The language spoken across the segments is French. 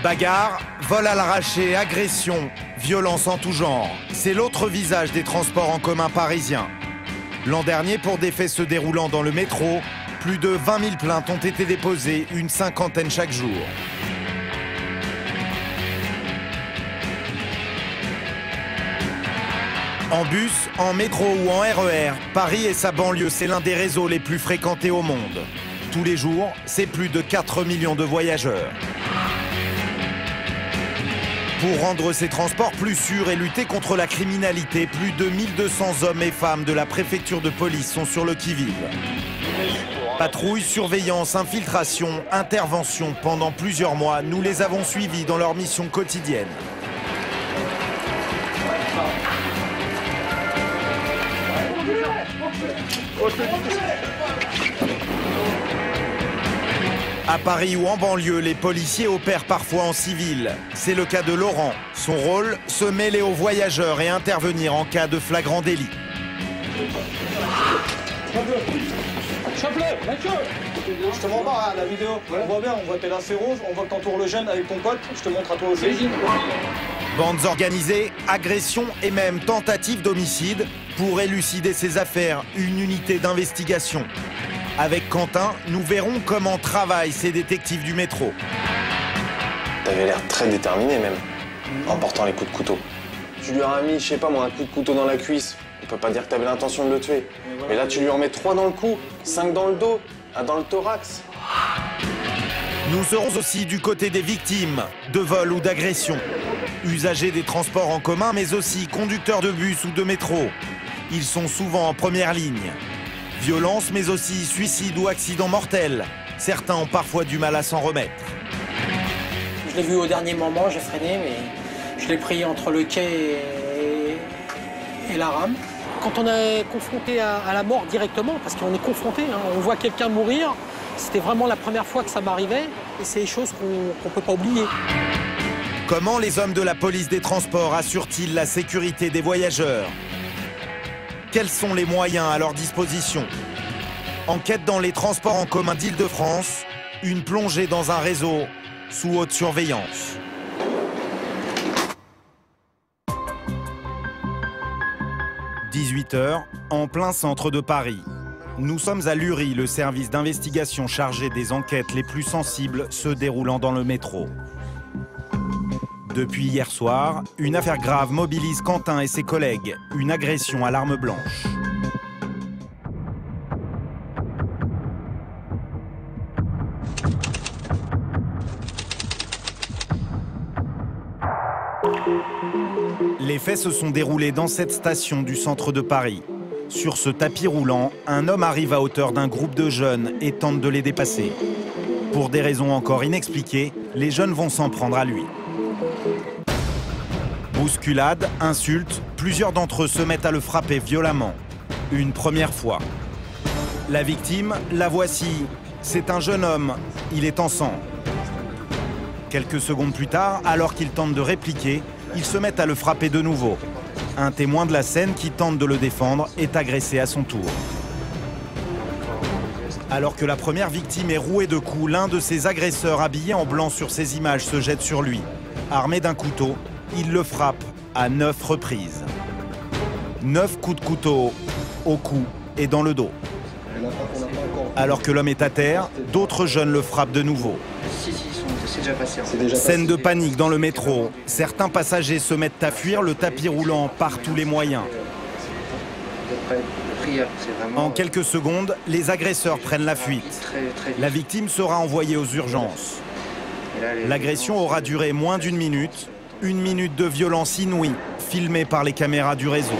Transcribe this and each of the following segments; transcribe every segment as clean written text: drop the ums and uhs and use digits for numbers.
Bagarre, vol à l'arraché, agression, violence en tout genre. C'est l'autre visage des transports en commun parisiens. L'an dernier, pour des faits se déroulant dans le métro, plus de 20 000 plaintes ont été déposées, une cinquantaine chaque jour. En bus, en métro ou en RER, Paris et sa banlieue, c'est l'un des réseaux les plus fréquentés au monde. Tous les jours, c'est plus de 4 millions de voyageurs. Pour rendre ces transports plus sûrs et lutter contre la criminalité, plus de 1200 hommes et femmes de la préfecture de police sont sur le qui-vive. Patrouille, surveillance, infiltration, intervention. Pendant plusieurs mois, nous les avons suivis dans leur mission quotidienne. À Paris ou en banlieue, les policiers opèrent parfois en civil. C'est le cas de Laurent. Son rôle, se mêler aux voyageurs et intervenir en cas de flagrant délit. Je te mens pas, hein, la vidéo. On voit bien, on voit tes lacets rouges, on voit que t'entoures le jeune avec ton pote. Je te montre à toi aussi. Bandes organisées, agressions et même tentatives d'homicide. Pour élucider ces affaires, une unité d'investigation. Avec Quentin, nous verrons comment travaillent ces détectives du métro. T'avais l'air très déterminé même, en portant les coups de couteau. Tu lui as mis, je sais pas moi, un coup de couteau dans la cuisse. On peut pas dire que t'avais l'intention de le tuer. Mais là, tu lui en mets 3 dans le cou, 5 dans le dos, 1 dans le thorax. Nous serons aussi du côté des victimes de vol ou d'agression. Usagers des transports en commun, mais aussi conducteurs de bus ou de métro. Ils sont souvent en première ligne. Violence, mais aussi suicide ou accident mortel. Certains ont parfois du mal à s'en remettre. Je l'ai vu au dernier moment, j'ai freiné, mais je l'ai pris entre le quai et la rame. Quand on est confronté à la mort directement, parce qu'on est confronté, hein, on voit quelqu'un mourir, c'était vraiment la première fois que ça m'arrivait, et c'est des choses qu'on ne peut pas oublier. Comment les hommes de la police des transports assurent-ils la sécurité des voyageurs ? Quels sont les moyens à leur disposition? Enquête dans les transports en commun d'Île-de-France, une plongée dans un réseau sous haute surveillance. « 18h, en plein centre de Paris. Nous sommes à l'URI, le service d'investigation chargé des enquêtes les plus sensibles se déroulant dans le métro. Depuis hier soir, une affaire grave mobilise Quentin et ses collègues, une agression à l'arme blanche. Les faits se sont déroulés dans cette station du centre de Paris. Sur ce tapis roulant, un homme arrive à hauteur d'un groupe de jeunes et tente de les dépasser. Pour des raisons encore inexpliquées, les jeunes vont s'en prendre à lui. Bousculade, insultes, plusieurs d'entre eux se mettent à le frapper violemment. Une première fois. La victime, la voici. C'est un jeune homme, il est en sang. Quelques secondes plus tard, alors qu'il tente de répliquer, ils se mettent à le frapper de nouveau. Un témoin de la scène qui tente de le défendre est agressé à son tour. Alors que la première victime est rouée de coups, l'un de ses agresseurs habillé en blanc sur ces images se jette sur lui. Armé d'un couteau, il le frappe à 9 reprises. 9 coups de couteau au cou et dans le dos. Alors que l'homme est à terre, d'autres jeunes le frappent de nouveau. Scène de panique dans le métro. Certains passagers se mettent à fuir le tapis roulant par tous les moyens. En quelques secondes, les agresseurs prennent la fuite. La victime sera envoyée aux urgences. L'agression aura duré moins d'1 minute. 1 minute de violence inouïe, filmée par les caméras du réseau.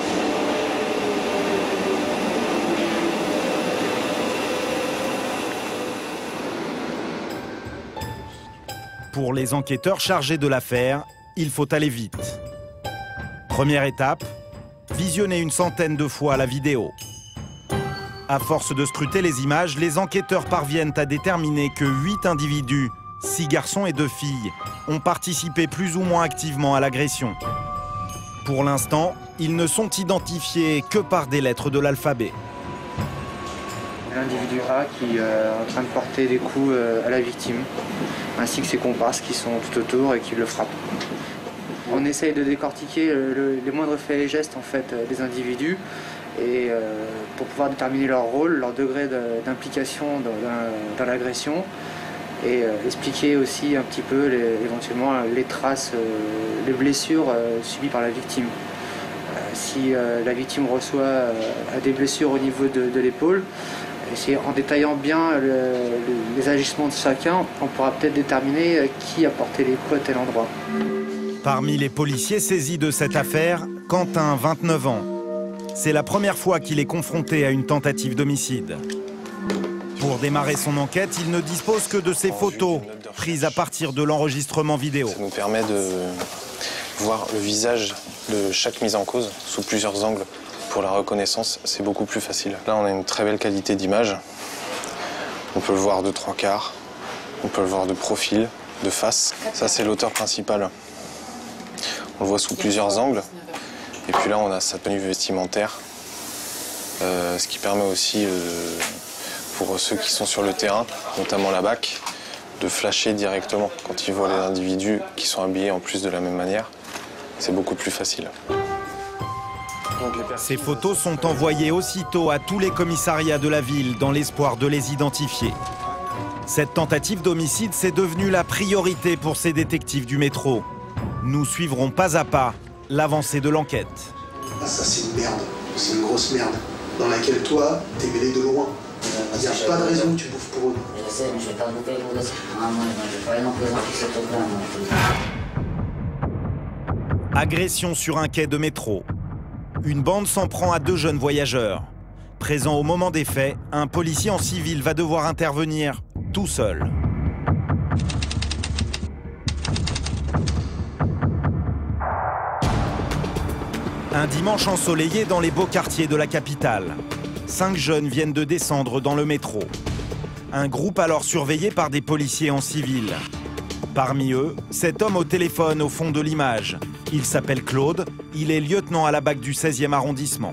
Pour les enquêteurs chargés de l'affaire, il faut aller vite. Première étape, visionner une centaine de fois la vidéo. À force de scruter les images, les enquêteurs parviennent à déterminer que 8 individus, 6 garçons et 2 filles, ont participé plus ou moins activement à l'agression. Pour l'instant, ils ne sont identifiés que par des lettres de l'alphabet. l'individu A qui est en train de porter des coups à la victime, ainsi que ses comparses qui sont tout autour et qui le frappent. On essaye de décortiquer les moindres faits et gestes en fait, des individus et pour pouvoir déterminer leur rôle, leur degré d'implication dans l'agression et expliquer aussi un petit peu éventuellement les traces, les blessures subies par la victime. Si la victime reçoit des blessures au niveau de l'épaule, en détaillant bien les agissements de chacun, on pourra peut-être déterminer qui a porté les coups à tel endroit. Parmi les policiers saisis de cette affaire, Quentin, 29 ans. C'est la première fois qu'il est confronté à une tentative d'homicide. Pour démarrer son enquête, il ne dispose que de ses photos, prises à partir de l'enregistrement vidéo. Ça nous permet de voir le visage de chaque mise en cause sous plusieurs angles. Pour la reconnaissance, c'est beaucoup plus facile. Là, on a une très belle qualité d'image. On peut le voir de 3/4, on peut le voir de profil, de face. Ça, c'est l'auteur principal. On le voit sous plusieurs angles. Et puis là, on a sa tenue vestimentaire, ce qui permet aussi, pour ceux qui sont sur le terrain, notamment la BAC, de flasher directement quand ils voient les individus qui sont habillés en plus de la même manière. C'est beaucoup plus facile. Ces photos sont envoyées aussitôt à tous les commissariats de la ville dans l'espoir de les identifier. Cette tentative d'homicide, c'est devenu la priorité pour ces détectives du métro. Nous suivrons pas à pas l'avancée de l'enquête. Ah, ça, c'est une merde. C'est une grosse merde. Dans laquelle toi, t'es mêlé de loin. Il n'y a pas de raison que tu bouffes pour eux. Je sais, mais je vais pas bouffer pour eux. Ah, moi, je vais pas aller en prison qui se trouve là. Agression sur un quai de métro. Une bande s'en prend à 2 jeunes voyageurs. Présent au moment des faits, un policier en civil va devoir intervenir tout seul. Un dimanche ensoleillé dans les beaux quartiers de la capitale. 5 jeunes viennent de descendre dans le métro. Un groupe alors surveillé par des policiers en civil. Parmi eux, cet homme au téléphone au fond de l'image. Il s'appelle Claude, il est lieutenant à la BAC du 16e arrondissement.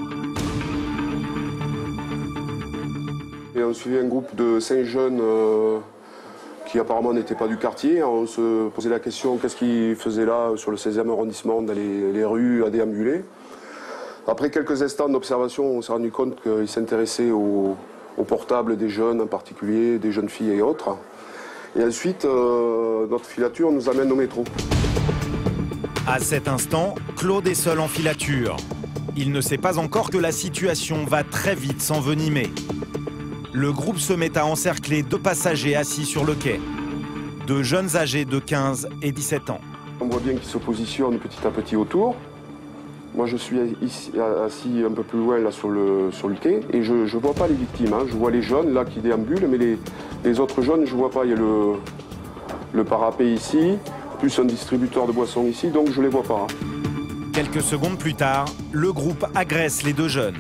Et on suivait un groupe de 5 jeunes qui apparemment n'étaient pas du quartier. On se posait la question qu'est-ce qu'ils faisaient là sur le 16e arrondissement, dans les rues à déambuler. Après quelques instants d'observation, on s'est rendu compte qu'ils s'intéressaient aux portables des jeunes en particulier, des jeunes filles et autres. Et ensuite, notre filature nous amène au métro. À cet instant, Claude est seul en filature. Il ne sait pas encore que la situation va très vite s'envenimer. Le groupe se met à encercler 2 passagers assis sur le quai. 2 jeunes âgés de 15 et 17 ans. On voit bien qu'ils se positionnent petit à petit autour. Moi, je suis ici, assis un peu plus loin là, sur le quai et je ne vois pas les victimes. Hein. Je vois les jeunes là qui déambulent, mais les autres jeunes, je ne vois pas. Il y a le parapet ici, plus un distributeur de boissons ici, donc je ne les vois pas. Quelques secondes plus tard, le groupe agresse les 2 jeunes.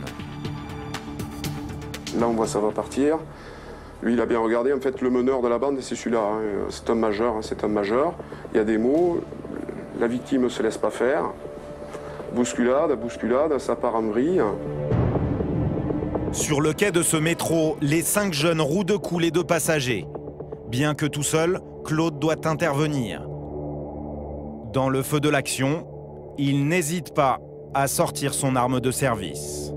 Là, on voit ça va partir. Lui, il a bien regardé. En fait, le meneur de la bande, c'est celui-là. Hein. C'est un majeur. Hein. C'est un majeur. Il y a des mots. La victime ne se laisse pas faire. Bousculade, bousculade, ça part en vrille. Sur le quai de ce métro, les 5 jeunes rouent de coups les 2 passagers. Bien que tout seul, Claude doit intervenir. Dans le feu de l'action, il n'hésite pas à sortir son arme de service.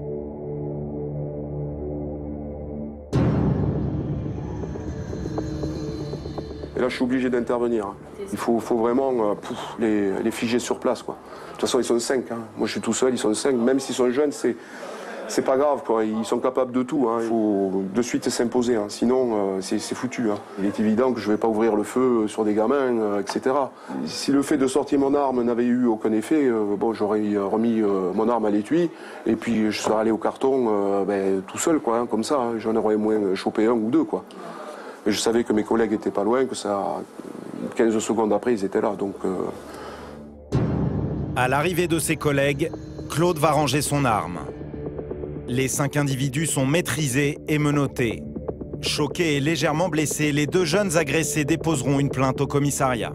Et là, je suis obligé d'intervenir. Il faut vraiment les figer sur place, quoi. De toute façon, ils sont 5. Hein. Moi, je suis tout seul, ils sont 5. Même s'ils sont jeunes, c'est pas grave, quoi. Ils sont capables de tout. Hein. Il faut de suite s'imposer. Hein. Sinon, c'est foutu. Hein. Il est évident que je ne vais pas ouvrir le feu sur des gamins, etc. Si le fait de sortir mon arme n'avait eu aucun effet, bon, j'aurais remis mon arme à l'étui et puis je serais allé au carton tout seul, quoi, hein, comme ça. Hein. J'en aurais au moins chopé 1 ou 2, quoi. Mais je savais que mes collègues n'étaient pas loin, que ça, 15 secondes après, ils étaient là. Donc, À l'arrivée de ses collègues, Claude va ranger son arme. Les 5 individus sont maîtrisés et menottés. Choqués et légèrement blessés, les 2 jeunes agressés déposeront une plainte au commissariat.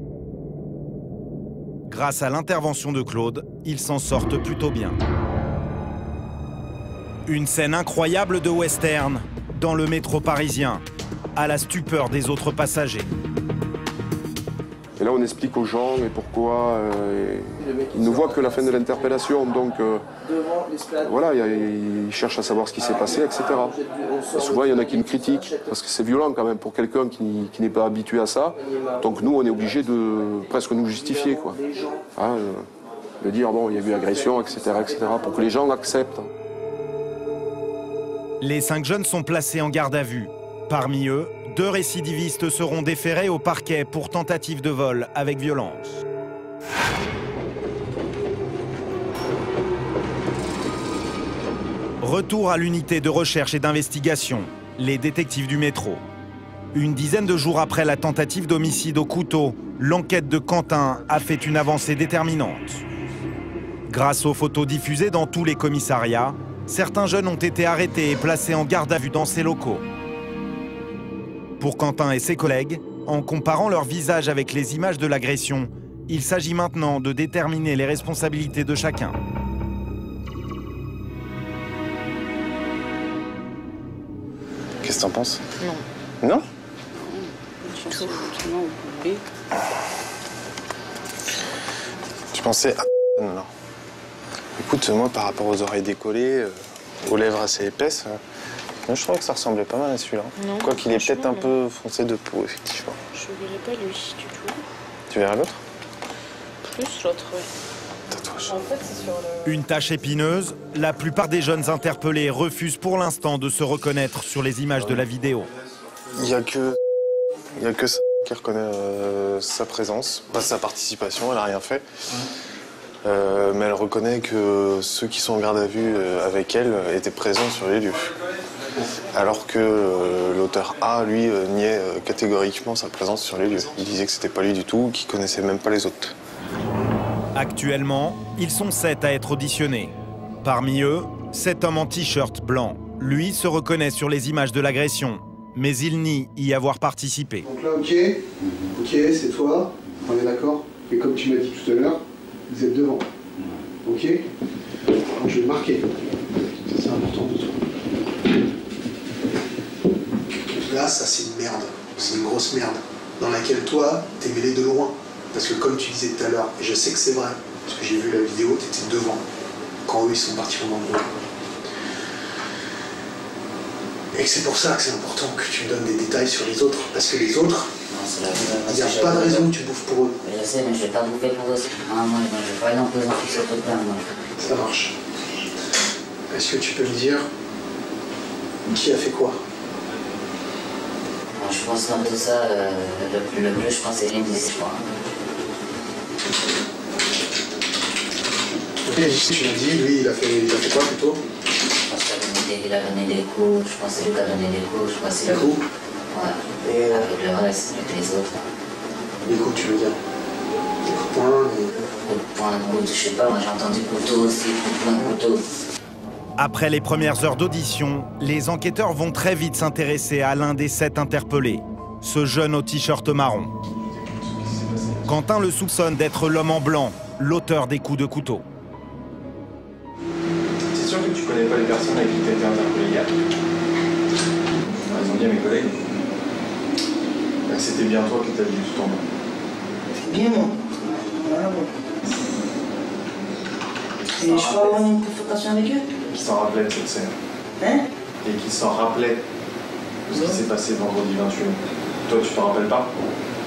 Grâce à l'intervention de Claude, ils s'en sortent plutôt bien. Une scène incroyable de western. dans le métro parisien, à la stupeur des autres passagers. Et là, on explique aux gens et pourquoi ils ne voient que la fin de l'interpellation. Donc, voilà, ils cherchent à savoir ce qui s'est passé, etc. Et souvent, il y en a qui nous critiquent, parce que c'est violent quand même pour quelqu'un qui n'est pas habitué à ça. Donc nous, on est obligé de presque nous justifier, quoi. Hein, de dire, bon, il y a eu agression, etc., pour que les gens acceptent. Les 5 jeunes sont placés en garde à vue. Parmi eux, 2 récidivistes seront déférés au parquet pour tentative de vol avec violence. Retour à l'unité de recherche et d'investigation, les détectives du métro. Une dizaine de jours après la tentative d'homicide au couteau, l'enquête de Quentin a fait une avancée déterminante. Grâce aux photos diffusées dans tous les commissariats, certains jeunes ont été arrêtés et placés en garde à vue dans ces locaux. Pour Quentin et ses collègues, en comparant leur visage avec les images de l'agression, il s'agit maintenant de déterminer les responsabilités de chacun. Qu'est-ce que t'en penses? Non. Non? Tu pensais à... Non. Écoute, moi, par rapport aux oreilles décollées, aux lèvres assez épaisses, moi, je trouvais que ça ressemblait pas mal à celui-là. Quoi qu'il est peut-être un peu foncé de peau, effectivement. Je verrais pas lui du tout. Tu verrais l'autre? Plus l'autre, oui. Tatouage. En fait, c'est sur le... Une tâche épineuse, la plupart des jeunes interpellés refusent pour l'instant de se reconnaître sur les images de la vidéo. Il y a que ça qui reconnaît sa présence, pas sa participation, elle a rien fait. Mais elle reconnaît que ceux qui sont en garde à vue avec elle étaient présents sur les lieux. Alors que l'auteur A, lui, niait catégoriquement sa présence sur les lieux. Il disait que c'était pas lui du tout, qu'il connaissait même pas les autres. Actuellement, ils sont 7 à être auditionnés. Parmi eux, cet homme en t-shirt blanc. Lui se reconnaît sur les images de l'agression, mais il nie y avoir participé. Donc là, ok, c'est toi, on est d'accord. Et comme tu m'as dit tout à l'heure, vous êtes devant. Ok? Donc je vais le marquer. C'est important de toi. Là, ça c'est une merde. C'est une grosse merde. Dans laquelle toi, t'es mêlé de loin. Parce que comme tu disais tout à l'heure, et je sais que c'est vrai, parce que j'ai vu la vidéo, t'étais devant. Quand eux, ils sont partis pendant le groupe. Et que c'est pour ça que c'est important que tu me donnes des détails sur les autres. Parce que les autres, il n'y a pas de raison que tu bouffes pour eux. Mais je sais, mais je vais pas bouffer pour eux. Ah, moi, je vais pas aller en prison sur tout plein, moi. Ça marche. Est-ce que tu peux me dire qui a fait quoi? Bon, je pense dans tout ça, le bleu, je pense c'est l'indice, je crois. Ok, tu m'as dit, lui, il a fait quoi plutôt? Je pense qu'il a donné des coups, je pense que c'est lui qui a donné des coups, je pense que c'est Des coups? Ouais. Et avec le reste, avec les autres. des coups, tu veux dire? Des coups de poing, des... Coup de poing, couteau, je sais pas, moi j'ai entendu couteau aussi, coup de poing, couteau. Après les premières heures d'audition, les enquêteurs vont très vite s'intéresser à l'un des 7 interpellés, ce jeune au t-shirt marron. Quentin le soupçonne d'être l'homme en blanc, l'auteur des coups de couteau. C'est sûr que tu connais pas les personnes avec qui tu as été interpellé hier? Ils ont dit à mes collègues. C'était bien toi qui t'as vu tout en bas. C'est bien moi. Voilà, bon. Et je peux avoir une confrontation avec eux? Qui s'en rappelait de cette scène. Hein? Et qui s'en rappelait de ce qui s'est passé vendredi 28. Toi, tu t'en rappelles pas?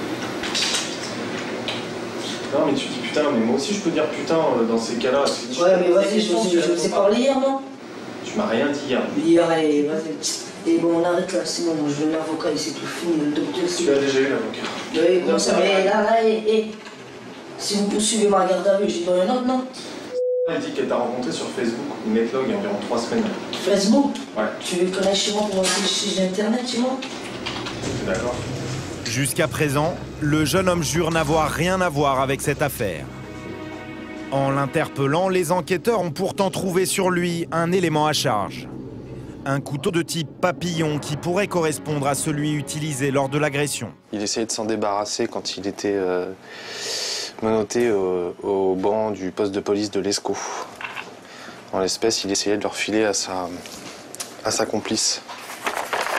Non, mais tu dis putain, mais moi aussi je peux dire putain dans ces cas-là. Ouais, mais vas-y, je vous ai parlé hier, non? Tu m'as rien dit hier. Hier, allez, vas-y. Et bon, on arrête là, c'est bon, je veux l'avocat, c'est tout fini, le docteur. Tu as déjà eu l'avocat. Oui, comment ça va? Là, si vous poursuivez ma garde à vue, j'ai donné une note, non? Elle dit qu'elle t'a rencontré sur Facebook, Netlog, il y a environ 3 semaines. Facebook? Ouais. Tu veux connaître chez moi pour voir si j'ai internet chez moi? D'accord. Jusqu'à présent, le jeune homme jure n'avoir rien à voir avec cette affaire. En l'interpellant, les enquêteurs ont pourtant trouvé sur lui un élément à charge. Un couteau de type papillon qui pourrait correspondre à celui utilisé lors de l'agression. Il essayait de s'en débarrasser quand il était menotté au banc du poste de police de l'Escaut. En l'espèce, il essayait de le refiler à sa complice.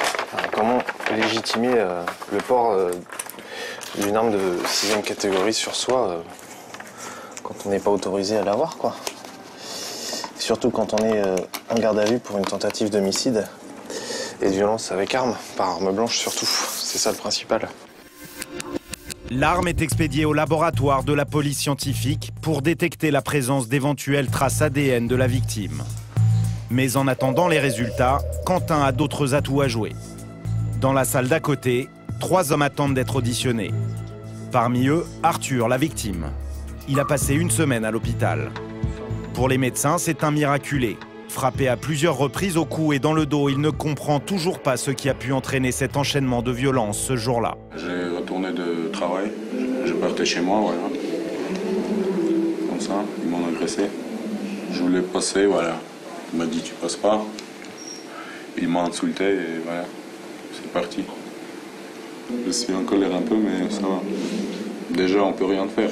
comment légitimer le port d'une arme de 6e catégorie sur soi quand on n'est pas autorisé à l'avoir, quoi. Surtout quand on est en garde à vue pour une tentative d'homicide et de violence avec arme, par arme blanche surtout. C'est ça le principal. L'arme est expédiée au laboratoire de la police scientifique pour détecter la présence d'éventuelles traces ADN de la victime. Mais en attendant les résultats, Quentin a d'autres atouts à jouer. Dans la salle d'à côté, 3 hommes attendent d'être auditionnés. Parmi eux, Arthur, la victime. Il a passé une semaine à l'hôpital. Pour les médecins, c'est un miraculé. Frappé à plusieurs reprises au cou et dans le dos, il ne comprend toujours pas ce qui a pu entraîner cet enchaînement de violences ce jour-là. J'ai retourné de travail, je partais chez moi, voilà. Comme ça, ils m'ont agressé. Je voulais passer, voilà. Il m'a dit tu passes pas. Il m'a insulté et voilà, c'est parti. Je suis en colère un peu, mais ça va. Déjà, on peut rien faire.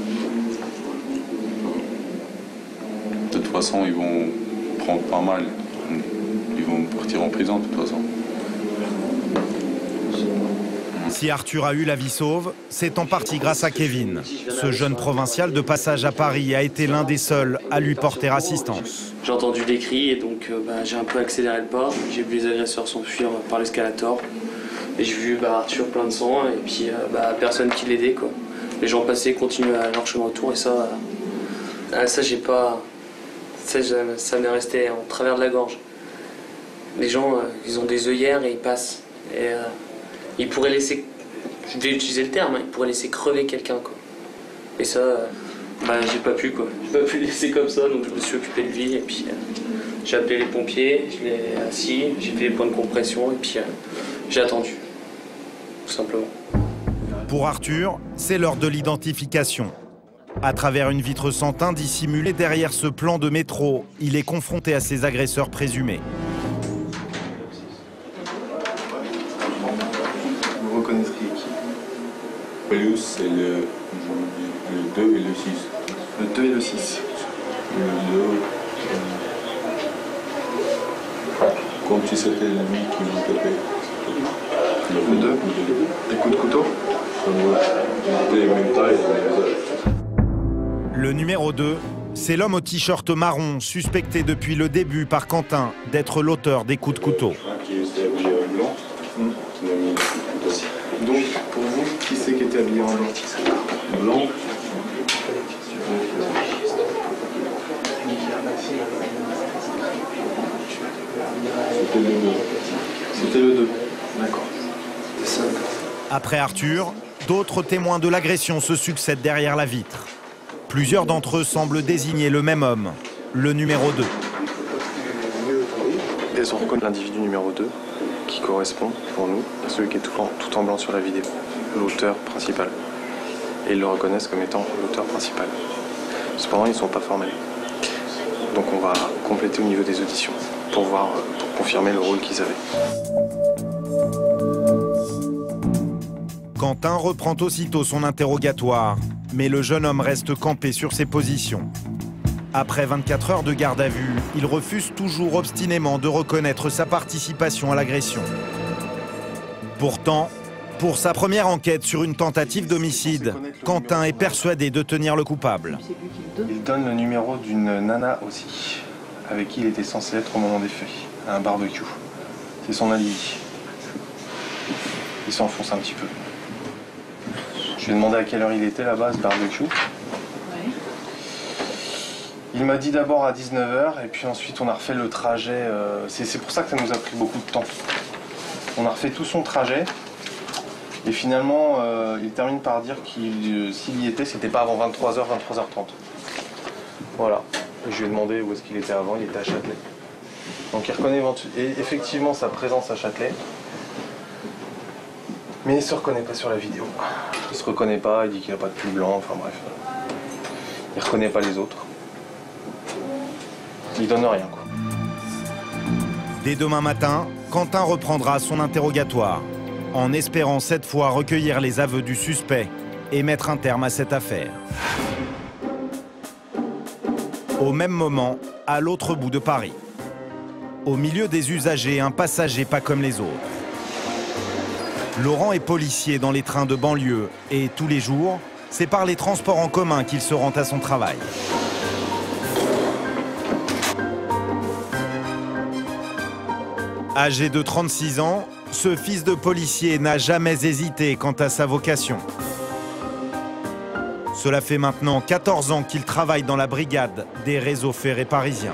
De toute façon, ils vont prendre pas mal. Ils vont partir en prison de toute façon. Si Arthur a eu la vie sauve, c'est en partie grâce à Kevin. Ce jeune provincial de passage à Paris a été l'un des seuls à lui porter assistance. J'ai entendu des cris et donc j'ai un peu accéléré le pas. J'ai vu les agresseurs s'enfuir par l'escalator. Et j'ai vu Arthur plein de sang et puis personne qui l'aidait, quoi. Les gens passaient, continuaient à leur chemin autour et ça j'ai pas... Ça m'est resté en travers de la gorge. Les gens, ils ont des œillères et ils passent. Et ils pourraient laisser, je vais utiliser le terme, ils pourraient laisser crever quelqu'un, quoi. Et ça, j'ai pas pu, quoi. J'ai pas pu laisser comme ça, donc je me suis occupé de lui. Et puis j'ai appelé les pompiers, je l'ai assis, j'ai fait les points de compression et puis j'ai attendu, tout simplement. Pour Arthur, c'est l'heure de l'identification. À travers une vitre sans teint dissimulée derrière ce plan de métro, il est confronté à ses agresseurs présumés. Vous reconnaîtrez qui? Pelus, c'est le 2 et le 6. Le 2 et le 6. Le 2, comme si c'était lui qui m'a tapé. Le 2, des coups de couteau? Les mêmes tailles. Le numéro 2, c'est l'homme au t-shirt marron, suspecté depuis le début par Quentin d'être l'auteur des coups de couteau. Donc, pour vous, qui c'est qui était habillé en blanc? Blanc. C'était le 2. C'était le 2. D'accord. Après Arthur, d'autres témoins de l'agression se succèdent derrière la vitre. Plusieurs d'entre eux semblent désigner le même homme, le numéro 2. Ils ont reconnu l'individu numéro 2, qui correspond, pour nous, à celui qui est tout en blanc sur la vidéo, l'auteur principal. Et ils le reconnaissent comme étant l'auteur principal. Cependant, ils ne sont pas formels. Donc on va compléter au niveau des auditions, pour confirmer le rôle qu'ils avaient. Quentin reprend aussitôt son interrogatoire, mais le jeune homme reste campé sur ses positions. Après 24 heures de garde à vue, il refuse toujours obstinément de reconnaître sa participation à l'agression. Pourtant, pour sa première enquête sur une tentative d'homicide, Quentin est persuadé de tenir le coupable. Il donne le numéro d'une nana aussi, avec qui il était censé être au moment des faits, à un barbecue. C'est son alibi. Il s'enfonce un petit peu. Je lui ai demandé à quelle heure il était là-bas, à ce barbecue. Il m'a dit d'abord à 19h, et puis ensuite on a refait le trajet. C'est pour ça que ça nous a pris beaucoup de temps. On a refait tout son trajet, et finalement, il termine par dire qu'il s'il y était, c'était pas avant 23h, 23h30. Voilà. Et je lui ai demandé où est-ce qu'il était avant, il était à Châtelet. Donc il reconnaît effectivement sa présence à Châtelet. Mais il ne se reconnaît pas sur la vidéo. Il se reconnaît pas, il dit qu'il n'a pas de pull blanc, enfin bref. Il reconnaît pas les autres. Il donne rien, quoi. Dès demain matin, Quentin reprendra son interrogatoire, en espérant cette fois recueillir les aveux du suspect et mettre un terme à cette affaire. Au même moment, à l'autre bout de Paris. Au milieu des usagers, un passager pas comme les autres. Laurent est policier dans les trains de banlieue et tous les jours, c'est par les transports en commun qu'il se rend à son travail. Âgé de 36 ans, ce fils de policier n'a jamais hésité quant à sa vocation. Cela fait maintenant 14 ans qu'il travaille dans la brigade des réseaux ferrés parisiens.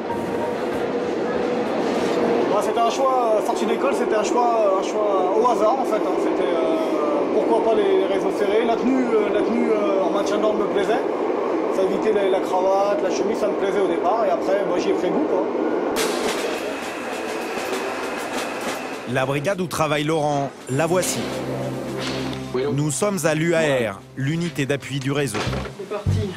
C'était un choix, sorti d'école, c'était un choix au hasard en fait. C'était pourquoi pas les réseaux ferrés. La tenue en maintien d'ordre me plaisait. Ça évitait la cravate, la chemise, ça me plaisait au départ. Et après, j'y ai pris goût, quoi. La brigade où travaille Laurent, la voici. Nous sommes à l'UAR, l'unité d'appui du réseau. C'est parti.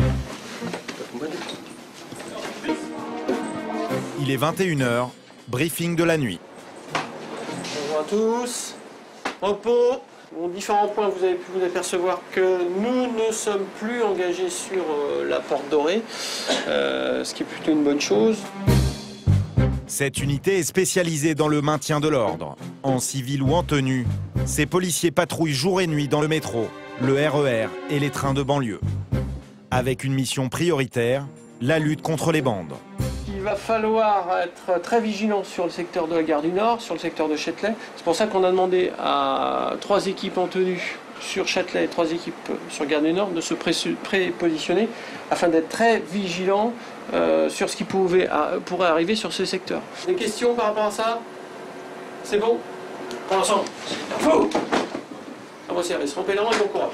Il est 21h, briefing de la nuit. Bonjour à tous. Repos. Bon, différents points, vous avez pu vous apercevoir que nous ne sommes plus engagés sur la porte dorée, ce qui est plutôt une bonne chose. Cette unité est spécialisée dans le maintien de l'ordre. En civil ou en tenue, ces policiers patrouillent jour et nuit dans le métro, le RER et les trains de banlieue. Avec une mission prioritaire, la lutte contre les bandes. Il va falloir être très vigilant sur le secteur de la gare du Nord, sur le secteur de Châtelet. C'est pour ça qu'on a demandé à 3 équipes en tenue sur Châtelet et 3 équipes sur gare du Nord de se prépositionner afin d'être très vigilants sur ce qui pourrait arriver sur ce secteur. Des questions par rapport à ça? C'est bon? Pour l'ensemble. Fou! On va serrer, se tromper les rangs et bon courage.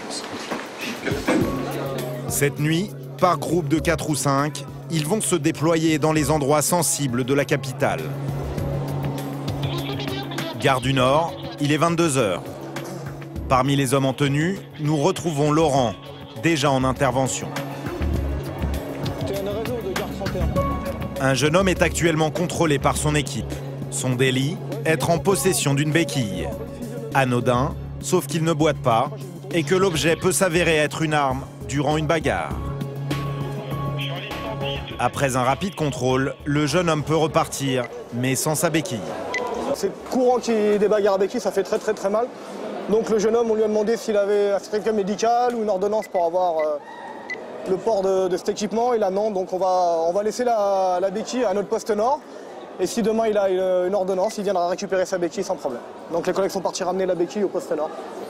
Cette nuit, par groupe de 4 ou 5, ils vont se déployer dans les endroits sensibles de la capitale. Gare du Nord, il est 22h. Parmi les hommes en tenue, nous retrouvons Laurent, déjà en intervention. Un jeune homme est actuellement contrôlé par son équipe. Son délit, être en possession d'une béquille. Anodin, sauf qu'il ne boite pas et que l'objet peut s'avérer être une arme durant une bagarre. Après un rapide contrôle, le jeune homme peut repartir, mais sans sa béquille. C'est courant qu'il y ait des bagarres à béquille, ça fait très mal. Donc le jeune homme, on lui a demandé s'il avait un certificat médical ou une ordonnance pour avoir le port de cet équipement. Il a non, donc on va laisser la béquille à notre poste nord. Et si demain il a une ordonnance, il viendra récupérer sa béquille sans problème. Donc les collègues sont partis ramener la béquille au poste nord.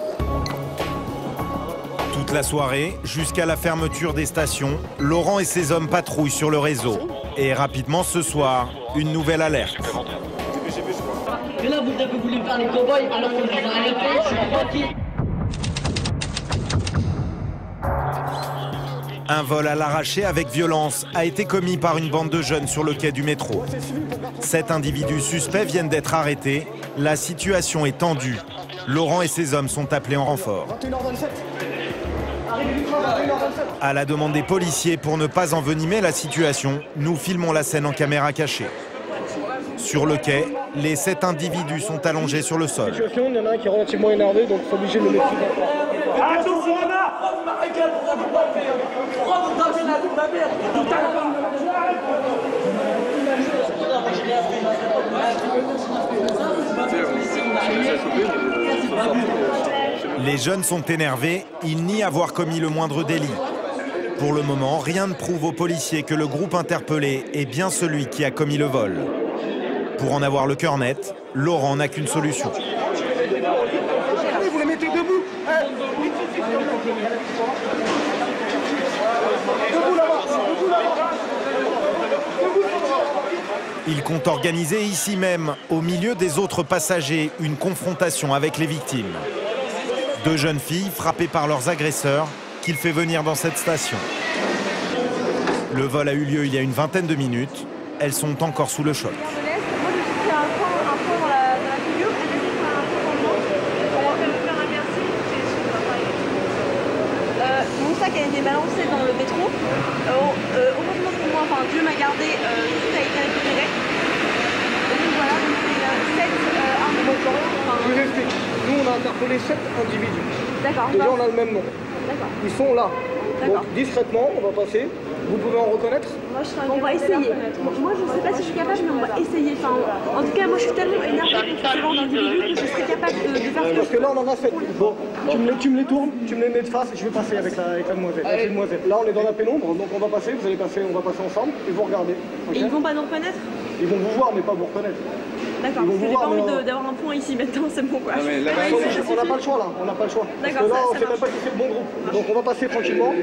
Toute la soirée, jusqu'à la fermeture des stations, Laurent et ses hommes patrouillent sur le réseau. Et rapidement ce soir, une nouvelle alerte. Et là, vous avez voulu faire les cow-boys alors qu'on les a arrêtés, je suis tranquille. Un vol à l'arraché avec violence a été commis par une bande de jeunes sur le quai du métro. 7 individus suspects viennent d'être arrêtés. La situation est tendue. Laurent et ses hommes sont appelés en renfort. À la demande des policiers pour ne pas envenimer la situation, nous filmons la scène en caméra cachée. Sur le quai, les 7 individus sont allongés sur le sol. Il y en a un qui est relativement énervé, donc il faut obligé de le mettre. Les jeunes sont énervés, ils nient avoir commis le moindre délit. Pour le moment, rien ne prouve aux policiers que le groupe interpellé est bien celui qui a commis le vol. Pour en avoir le cœur net, Laurent n'a qu'une solution. Vous les mettez debout. Il compte organiser ici même, au milieu des autres passagers, une confrontation avec les victimes. 2 jeunes filles frappées par leurs agresseurs qu'il fait venir dans cette station. Le vol a eu lieu il y a une vingtaine de minutes. Elles sont encore sous le choc. Mon sac a été balancé dans le métro. Heureusement pour moi, enfin Dieu m'a gardé, tout a été récupéré. Et donc voilà, donc c'est 7 armes. Je vous explique. Nous on a interpellé 7 individus. D'accord. Déjà on a le même nom. D'accord. Ils sont là. Donc discrètement, on va passer. Vous pouvez en reconnaître? On va essayer. Moi, je sais pas si je suis capable, mais on va essayer. Enfin, en tout cas, moi, je suis tellement énervée contre ce genre d'individu que je serais capable de faire ce que Parce que là, on en a fait. Bon, tu me les tournes, tu me les mets de face et je vais passer avec la demoiselle. Avec la demoiselle. Là, on est dans la pénombre, donc on va passer, vous allez passer, on va passer ensemble et vous regardez. Et ils vont pas nous reconnaître? Ils vont vous voir, mais pas vous reconnaître. D'accord, parce que j'ai pas envie d'avoir un point ici maintenant, c'est bon quoi. On n'a pas le choix là, on n'a pas le choix. Parce que là, on sait même pas si c'est le bon groupe. Donc on va passer tranquillement.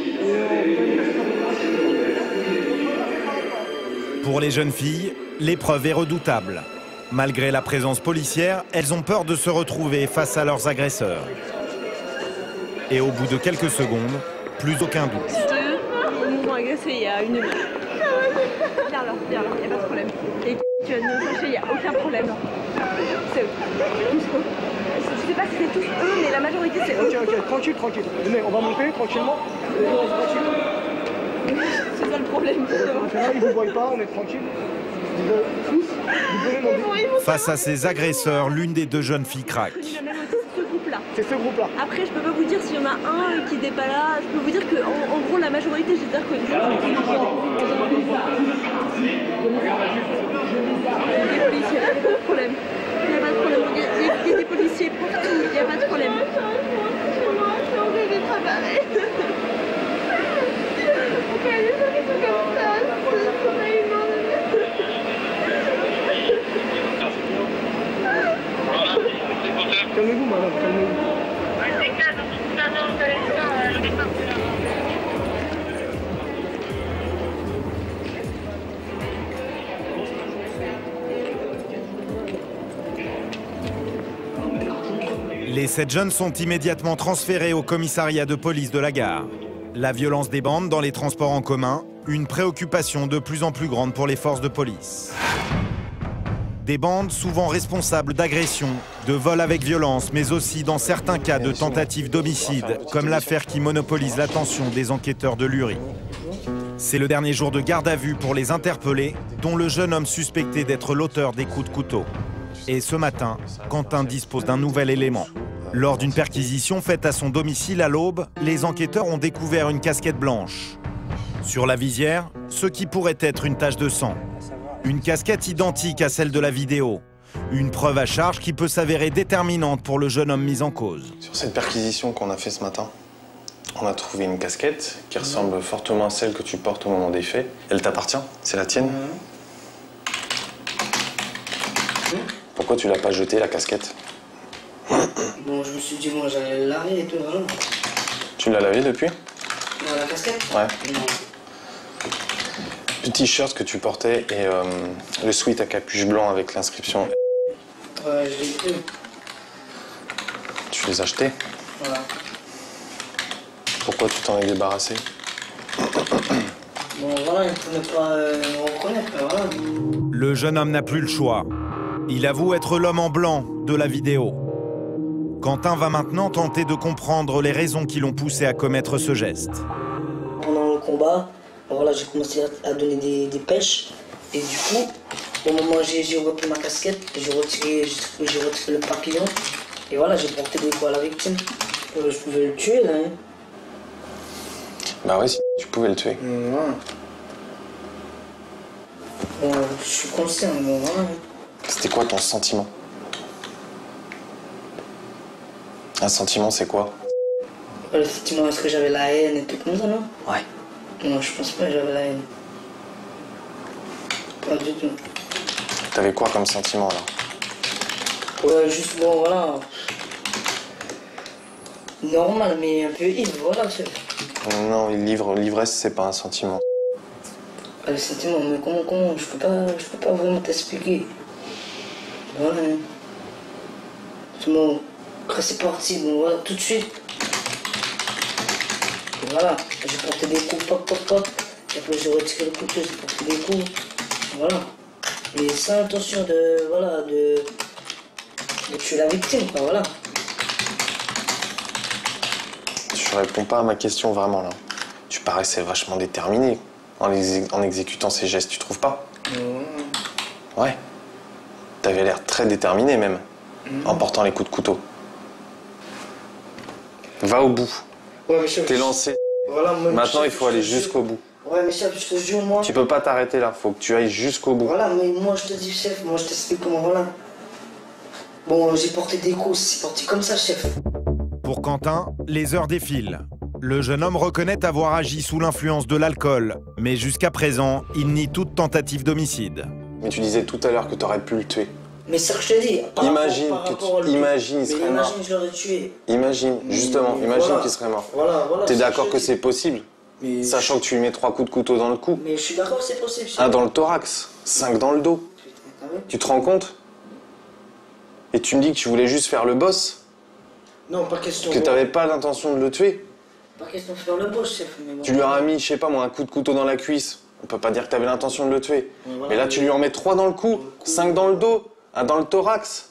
Pour les jeunes filles, l'épreuve est redoutable. Malgré la présence policière, elles ont peur de se retrouver face à leurs agresseurs. Et au bout de quelques secondes, plus aucun doute. Ils nous ont agressés il y a 1 heure. Viens là, il n'y a pas de problème. Et tu vas nous chercher, il n'y a aucun problème. C'est eux. Tous eux. Je sais pas si c'est tous eux, mais la majorité c'est eux. Ok, tranquille. Venez, on va monter tranquillement. C'est ça le problème. Là, ils ne vous voient pas, on est tranquille. Face à ces agresseurs, l'une des 2 jeunes filles craque. C'est ce groupe-là. Après, je peux pas vous dire s'il y en a un qui n'est pas là. Je peux vous dire que, en gros, la majorité, je veux dire que... Des policiers, il n'y a pas de problème. Il n'y a pas de problème. Il y a des policiers partout, il n'y a pas de problème. C'est horrible de travailler. Pourquoi les gens qui sont comme ça? Calmez-vous, madame, calmez-vous. Les 7 jeunes sont immédiatement transférés au commissariat de police de la gare. La violence des bandes dans les transports en commun, une préoccupation de plus en plus grande pour les forces de police. Des bandes souvent responsables d'agressions, de vols avec violence, mais aussi dans certains cas de tentatives d'homicide, comme l'affaire qui monopolise l'attention des enquêteurs de l'URI. C'est le dernier jour de garde à vue pour les interpellés, dont le jeune homme suspecté d'être l'auteur des coups de couteau. Et ce matin, Quentin dispose d'un nouvel élément. Lors d'une perquisition faite à son domicile à l'aube, les enquêteurs ont découvert une casquette blanche. Sur la visière, ce qui pourrait être une tache de sang. Une casquette identique à celle de la vidéo. Une preuve à charge qui peut s'avérer déterminante pour le jeune homme mis en cause. Sur cette perquisition qu'on a fait ce matin, on a trouvé une casquette qui ressemble fortement à celle que tu portes au moment des faits. Elle t'appartient? C'est la tienne? Pourquoi tu l'as pas jetée, la casquette? Bon, je me suis dit, moi, j'allais la laver et tout, voilà. Tu l'as lavée depuis? Non, la casquette? Ouais. Non. Le t-shirt que tu portais et le sweat à capuche blanc avec l'inscription. Ouais, je l'ai pris. Tu les as achetés? Voilà. Pourquoi tu t'en es débarrassé? Bon, voilà, il ne pouvait pas me reconnaître, voilà. Le jeune homme n'a plus le choix. Il avoue être l'homme en blanc de la vidéo. Quentin va maintenant tenter de comprendre les raisons qui l'ont poussé à commettre ce geste. Pendant le combat, voilà, j'ai commencé à donner des pêches. Et du coup, au moment où j'ai repris ma casquette, j'ai retiré le papillon. Et voilà, j'ai porté des coups à la victime. Je pouvais le tuer là. Hein. Bah oui, si tu pouvais le tuer. Voilà. Bon, je suis conscient, mais voilà. C'était quoi ton sentiment? Un sentiment, c'est quoi? Le sentiment, est-ce que j'avais la haine et tout comme ça, non? Ouais. Non, je pense pas que j'avais la haine. Pas du tout. T'avais quoi comme sentiment, là? Ouais, juste, bon, voilà. Normal, mais un peu ivre, voilà. Non, l'ivresse, c'est pas un sentiment. Le sentiment, mais comment je peux pas vraiment t'expliquer. Voilà. Bon, quand c'est parti, bon, voilà, tout de suite. Et voilà, j'ai porté des coups, pop. Et après, j'ai retiré le couteau, j'ai porté des coups. Voilà. Mais sans intention de tuer la victime, quoi, voilà. Tu réponds pas à ma question vraiment, là. Tu paraissais vachement déterminé en exécutant ces gestes, tu trouves pas? Ouais. T'avais l'air très déterminé, même, en portant les coups de couteau. Va au bout. Ouais, t'es lancé. Voilà, maintenant, il faut aller jusqu'au bout. Ouais, mais chef, je te jure, moi... Tu peux pas t'arrêter là, faut que tu ailles jusqu'au bout. Voilà, mais moi je te dis, chef, moi je t'explique comment, voilà. Bon, j'ai porté des coups, c'est parti comme ça, chef. Pour Quentin, les heures défilent. Le jeune homme reconnaît avoir agi sous l'influence de l'alcool, mais jusqu'à présent, il nie toute tentative d'homicide. Mais tu disais tout à l'heure que t'aurais pu le tuer. Mais c'est ce que je te dis. Imagine, imagine, il serait mort. Imagine, je l'aurais tué. Imagine, justement, imagine voilà. qu'il serait mort. Voilà, T'es d'accord que c'est possible? Mais sachant que tu lui mets 3 coups de couteau dans le cou. Mais je suis d'accord que c'est possible. Un dans le thorax, 5 dans le dos. Tu te rends compte? Et tu me dis que tu voulais juste faire le boss? Non, pas question. Que t'avais pas l'intention de le tuer? Pas question de faire le boss, chef. Mais bon. Tu lui as mis, je sais pas moi, un coup de couteau dans la cuisse. On peut pas dire que t'avais l'intention de le tuer. Voilà, mais là, tu lui en mets 3 dans le cou, 5 dans le dos, 1 dans le thorax.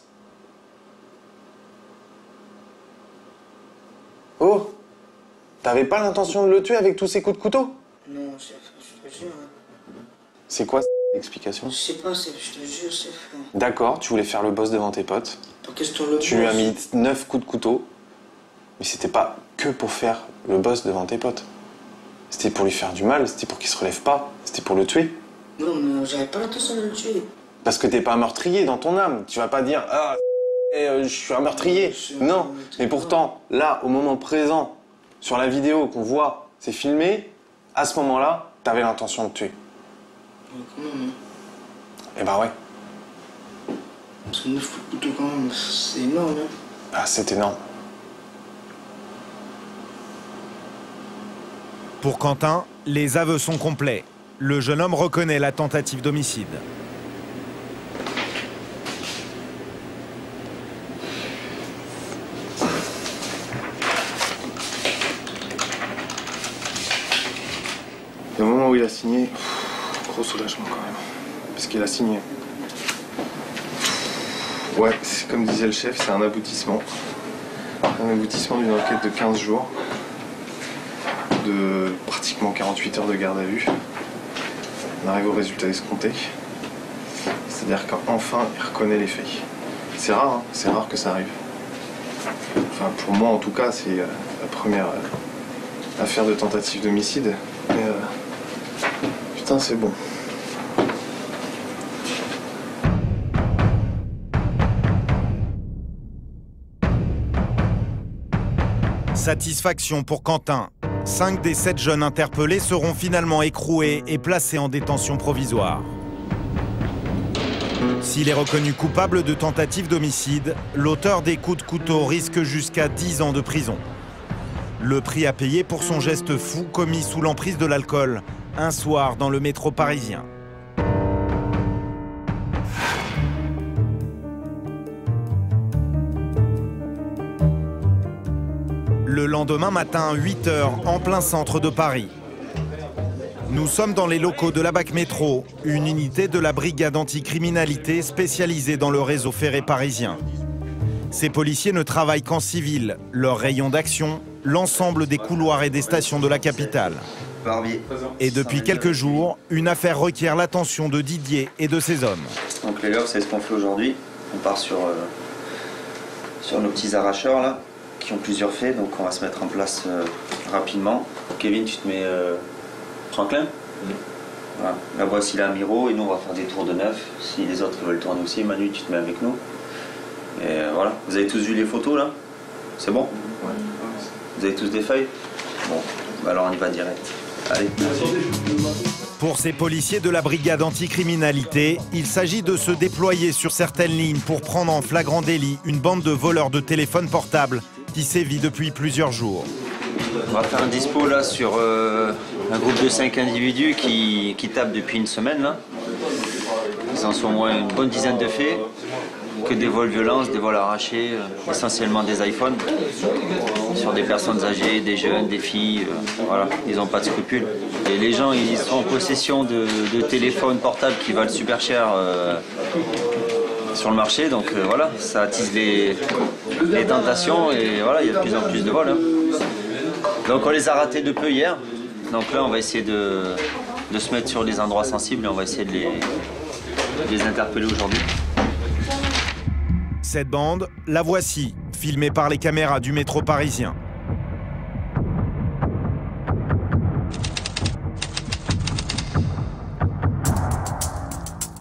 Oh! T'avais pas l'intention de le tuer avec tous ces coups de couteau? Non, chef, je te jure. C'est quoi cette explication? Je sais pas, chef, je te jure, chef. D'accord, tu voulais faire le boss devant tes potes. Pas question de le Tu lui as mis 9 coups de couteau. Mais c'était pas que pour faire le boss devant tes potes. C'était pour lui faire du mal, c'était pour qu'il se relève pas, c'était pour le tuer. Non, mais j'avais pas l'intention de le tuer. Parce que t'es pas un meurtrier dans ton âme. Tu vas pas dire « Ah, je suis un meurtrier ». Non, mais pourtant, là, au moment présent, sur la vidéo qu'on voit, c'est filmé, à ce moment-là, t'avais l'intention de tuer. Quand même, Eh bah ouais. Parce que 9 coups de couteau quand même, c'est énorme. Hein. Ah, c'est énorme. Pour Quentin, les aveux sont complets. Le jeune homme reconnaît la tentative d'homicide. Et au moment où il a signé, gros soulagement quand même. Parce qu'il a signé. Ouais, comme disait le chef, c'est un aboutissement. Un aboutissement d'une enquête de 15 jours. De pratiquement 48 heures de garde à vue. On arrive au résultat escompté. C'est-à-dire qu'enfin, il reconnaît les faits. C'est rare, hein, c'est rare que ça arrive. Enfin, pour moi en tout cas, c'est la première affaire de tentative d'homicide. Mais putain, c'est bon. Satisfaction pour Quentin. 5 des 7 jeunes interpellés seront finalement écroués et placés en détention provisoire. S'il est reconnu coupable de tentative d'homicide, l'auteur des coups de couteau risque jusqu'à 10 ans de prison. Le prix à payer pour son geste fou commis sous l'emprise de l'alcool, un soir dans le métro parisien. Le lendemain matin, 8 h, en plein centre de Paris. Nous sommes dans les locaux de la BAC Métro, une unité de la brigade anticriminalité spécialisée dans le réseau ferré parisien. Ces policiers ne travaillent qu'en civil. Leur rayon d'action, l'ensemble des couloirs et des stations de la capitale. Et depuis quelques jours, une affaire requiert l'attention de Didier et de ses hommes. Donc les gars, c'est ce qu'on fait aujourd'hui. On part sur nos petits arracheurs là, qui ont plusieurs faits, donc on va se mettre en place rapidement. Kevin, tu te mets Franklin. Voilà. Là voici là Miro et nous on va faire des tours de 9. Si les autres veulent tourner aussi, Manu tu te mets avec nous. Et voilà, vous avez tous vu les photos là? C'est bon? Vous avez tous des feuilles? Bon, bah alors on y va direct. Allez. Pour ces policiers de la brigade anticriminalité, il s'agit de se déployer sur certaines lignes pour prendre en flagrant délit une bande de voleurs de téléphones portables qui sévit depuis plusieurs jours. On va faire un dispo là sur un groupe de 5 individus qui tapent depuis une semaine là. Ils en sont au moins une bonne dizaine de faits. Que des vols violents, des vols arrachés, essentiellement des iPhones, sur des personnes âgées, des jeunes, des filles, voilà, ils n'ont pas de scrupules. Et les gens, ils sont en possession de téléphones portables qui valent super cher sur le marché, donc voilà, ça attise les tentations et voilà, il y a de plus en plus de vols. Hein. Donc on les a ratés de peu hier, donc là on va essayer de se mettre sur les endroits sensibles et on va essayer de les interpeller aujourd'hui. Cette bande, la voici, filmée par les caméras du métro parisien.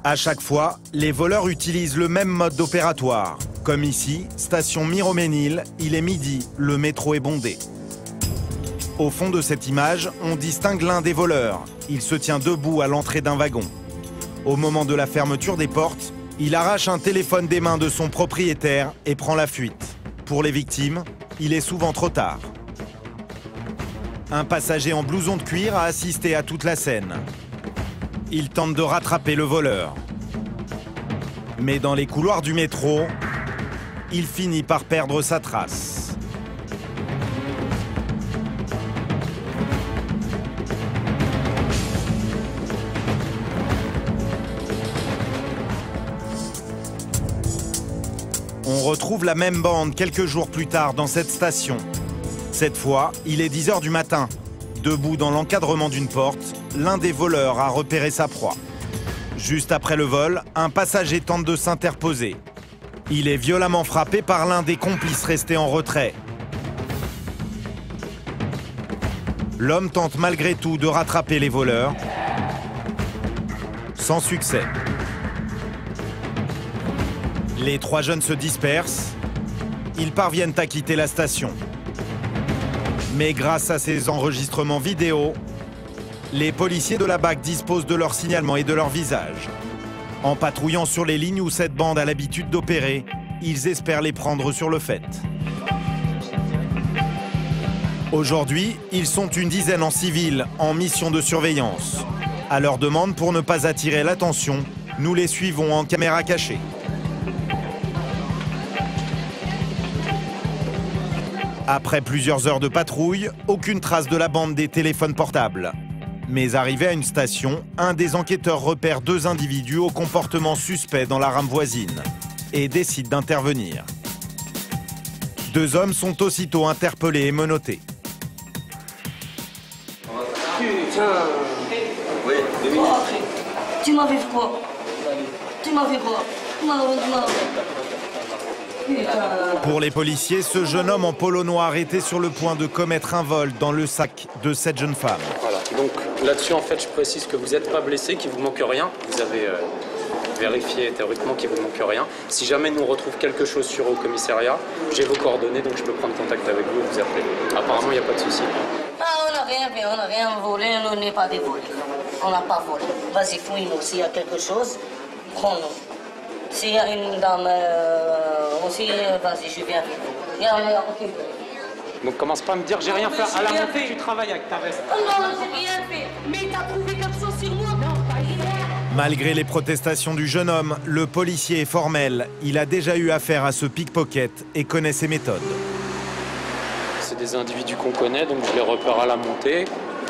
À chaque fois, les voleurs utilisent le même mode opératoire. Comme ici, station Miroménil, il est midi, le métro est bondé. Au fond de cette image, on distingue l'un des voleurs. Il se tient debout à l'entrée d'un wagon. Au moment de la fermeture des portes, il arrache un téléphone des mains de son propriétaire et prend la fuite. Pour les victimes, il est souvent trop tard. Un passager en blouson de cuir a assisté à toute la scène. Il tente de rattraper le voleur. Mais dans les couloirs du métro, il finit par perdre sa trace. On retrouve la même bande quelques jours plus tard dans cette station. Cette fois, il est 10 h du matin. Debout dans l'encadrement d'une porte, l'un des voleurs a repéré sa proie. Juste après le vol, un passager tente de s'interposer. Il est violemment frappé par l'un des complices restés en retrait. L'homme tente malgré tout de rattraper les voleurs, sans succès. Les 3 jeunes se dispersent. Ils parviennent à quitter la station. Mais grâce à ces enregistrements vidéo, les policiers de la BAC disposent de leur signalement et de leur visage. En patrouillant sur les lignes où cette bande a l'habitude d'opérer, ils espèrent les prendre sur le fait. Aujourd'hui, ils sont une dizaine en civil, en mission de surveillance. À leur demande, pour ne pas attirer l'attention, nous les suivons en caméra cachée. Après plusieurs heures de patrouille, aucune trace de la bande des téléphones portables. Mais arrivé à une station, un des enquêteurs repère 2 individus au comportement suspect dans la rame voisine et décide d'intervenir. 2 hommes sont aussitôt interpellés et menottés. Putain. Oui, 2 minutes. Tu m'as fait quoi? Tu m'as fait quoi? Pour les policiers, ce jeune homme en polo noir était sur le point de commettre un vol dans le sac de cette jeune femme. Voilà, donc là-dessus, en fait, je précise que vous n'êtes pas blessé, qu'il ne vous manque rien. Vous avez vérifié théoriquement qu'il ne vous manque rien. Si jamais nous on retrouve quelque chose sur au commissariat, j'ai vos coordonnées, donc je peux prendre contact avec vous et vous appeler. Apparemment, il n'y a pas de souci. Ah, on n'a rien fait, on n'a rien volé, on n'est pas des volés. On n'a pas volé. Vas-y, fouille-nous, s'il y a quelque chose, prends-nous. S'il y a une dame aussi, vas-y, je viens avec vous. Donc commence pas à me dire j'ai rien fait. À la montée, tu travailles avec ta veste. Oh non, j'ai rien fait. Mais t'as trouvé quelque chose sur moi? Non, pas rien. Malgré les protestations du jeune homme, le policier est formel. Il a déjà eu affaire à ce pickpocket et connaît ses méthodes. C'est des individus qu'on connaît, donc je les repère à la montée.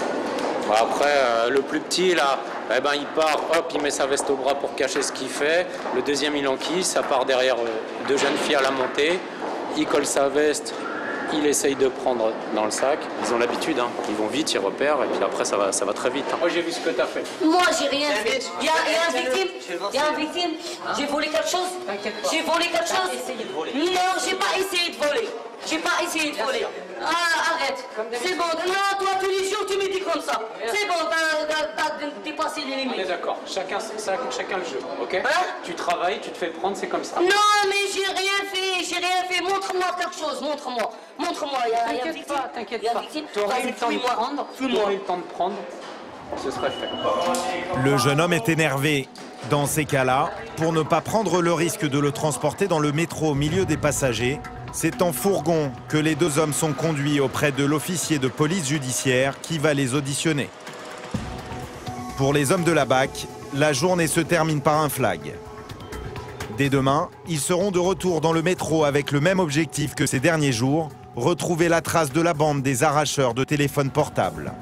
Après, le plus petit, là, eh ben, il part, hop, il met sa veste au bras pour cacher ce qu'il fait. Le deuxième, il enquille, ça part derrière 2 jeunes filles à la montée. Il colle sa veste, il essaye de prendre dans le sac. Ils ont l'habitude, hein. Ils vont vite, ils repèrent, et puis après, ça va très vite. Hein. Moi, j'ai vu ce que t'as fait. Moi, j'ai rien fait. Il y a un victime. Il y a un victime. J'ai volé quelque chose. J'ai volé quelque chose. Non, j'ai pas essayé de voler. J'ai pas essayé de voler. Ah, arrête. C'est bon. Non, toi, tous les jours, tu me dis comme ça. C'est bon, t'as dépassé les limites. On est d'accord. Chacun le jeu, ok? Hein? Tu travailles, tu te fais prendre, c'est comme ça. Non, mais j'ai rien fait. J'ai rien fait. Montre-moi quelque chose. Montre-moi. Montre-moi. T'inquiète pas, t'inquiète pas. T'aurais eu le temps de prendre. T'aurais eu le temps de prendre. Ce serait fait. Le jeune homme est énervé. Dans ces cas-là, pour ne pas prendre le risque de le transporter dans le métro au milieu des passagers, c'est en fourgon que les 2 hommes sont conduits auprès de l'officier de police judiciaire qui va les auditionner. Pour les hommes de la BAC, la journée se termine par un flag. Dès demain, ils seront de retour dans le métro avec le même objectif que ces derniers jours, retrouver la trace de la bande des arracheurs de téléphones portables.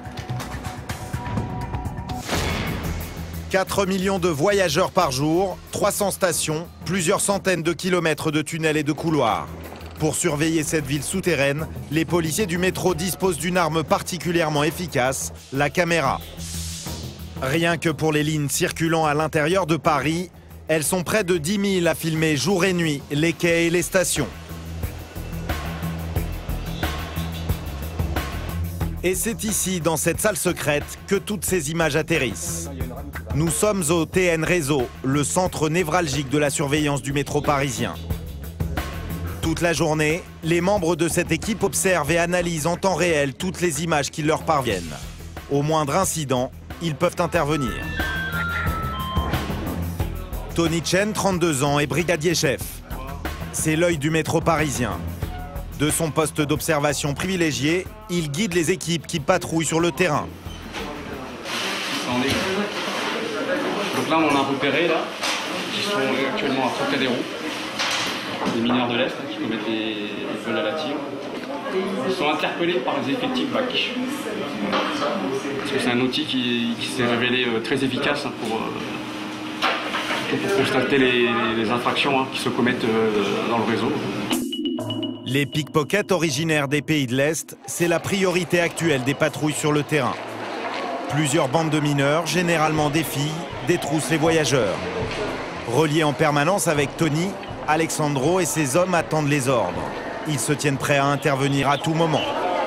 4 millions de voyageurs par jour, 300 stations, plusieurs centaines de kilomètres de tunnels et de couloirs. Pour surveiller cette ville souterraine, les policiers du métro disposent d'une arme particulièrement efficace, la caméra. Rien que pour les lignes circulant à l'intérieur de Paris, elles sont près de 10 000 à filmer jour et nuit les quais et les stations. Et c'est ici, dans cette salle secrète, que toutes ces images atterrissent. Nous sommes au TN Réseau, le centre névralgique de la surveillance du métro parisien. Toute la journée, les membres de cette équipe observent et analysent en temps réel toutes les images qui leur parviennent. Au moindre incident, ils peuvent intervenir. Tony Chen, 32 ans, est brigadier chef. C'est l'œil du métro parisien. De son poste d'observation privilégié, il guide les équipes qui patrouillent sur le terrain. Donc là, on en a repéré, là, qui sont actuellement à Trocadéro, des mineurs de l'Est qui commettent des vols à la tire. Ils sont interpellés par les effectifs BAC. Parce que c'est un outil qui s'est révélé très efficace pour constater les infractions qui se commettent dans le réseau. Les pickpockets originaires des pays de l'Est, c'est la priorité actuelle des patrouilles sur le terrain. Plusieurs bandes de mineurs, généralement des filles, détroussent les voyageurs. Reliés en permanence avec Tony, Alexandro et ses hommes attendent les ordres. Ils se tiennent prêts à intervenir à tout moment.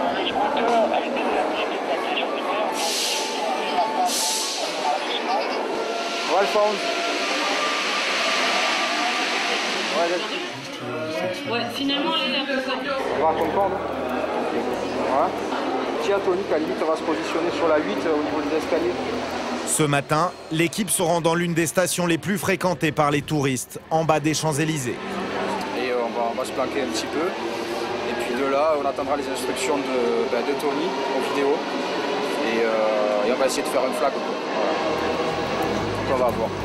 Ouais, finalement, elle est un peu ça. On va comprendre. Voilà. Tiens, Tony, à la limite, on va se positionner sur la 8 au niveau des escaliers. Ce matin, l'équipe se rend dans l'une des stations les plus fréquentées par les touristes, en bas des Champs-Élysées. Et on va se planquer un petit peu. Et puis de là, on attendra les instructions de Tony en vidéo. Et on va essayer de faire une flaque. Voilà. Donc on va voir.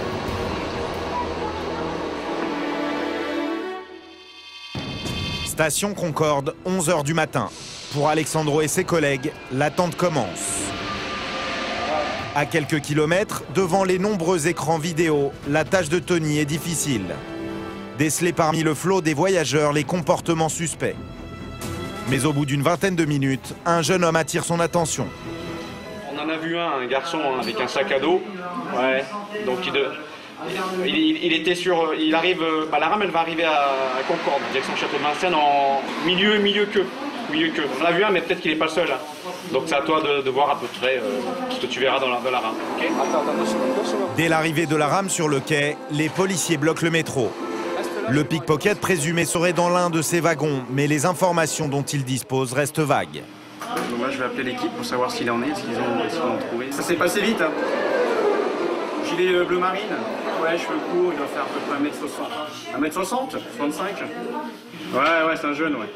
Station Concorde, 11h du matin. Pour Alexandro et ses collègues, l'attente commence. À quelques kilomètres, devant les nombreux écrans vidéo, la tâche de Tony est difficile. Déceler parmi le flot des voyageurs les comportements suspects. Mais au bout d'une vingtaine de minutes, un jeune homme attire son attention. On en a vu un garçon avec un sac à dos. Ouais, donc il était sur... Il arrive... la rame, elle va arriver à Concorde, direction Château de Vincennes, en milieu queue. On a vu un, mais peut-être qu'il n'est pas le seul. Hein. Donc c'est à toi de voir à peu près ce que tu verras dans la rame. Okay. Dès l'arrivée de la rame sur le quai, les policiers bloquent le métro. Le pickpocket présumé serait dans l'un de ces wagons, mais les informations dont il dispose restent vagues. Donc moi je vais appeler l'équipe pour savoir s'il en est, s'ils ont trouvé. Ça s'est passé vite. Hein. Gilet bleu marine. Ouais, cheveux courts, il doit faire à peu près 1m60. 1m60 65. Ouais, c'est un jeune, ouais.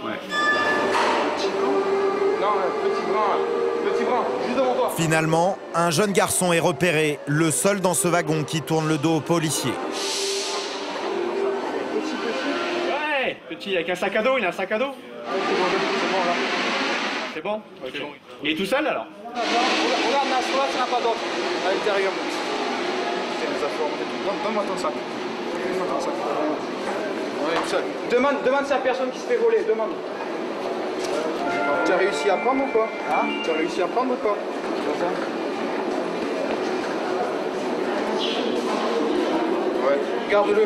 Non, petit brin, juste devant toi. Finalement, un jeune garçon est repéré, le seul dans ce wagon qui tourne le dos aux policiers. Ouais, petit, avec un sac à dos, il a un sac à dos. C'est bon, okay. Il est tout seul alors? Regarde, là, il n'y en a pas d'autre à l'intérieur. Donne-moi ton sac. Ouais, tout seul. Demande si la personne qui se fait voler, demande. Tu as réussi à prendre ou pas? Hein? Tu as réussi à prendre ou pas? Ouais, garde-le.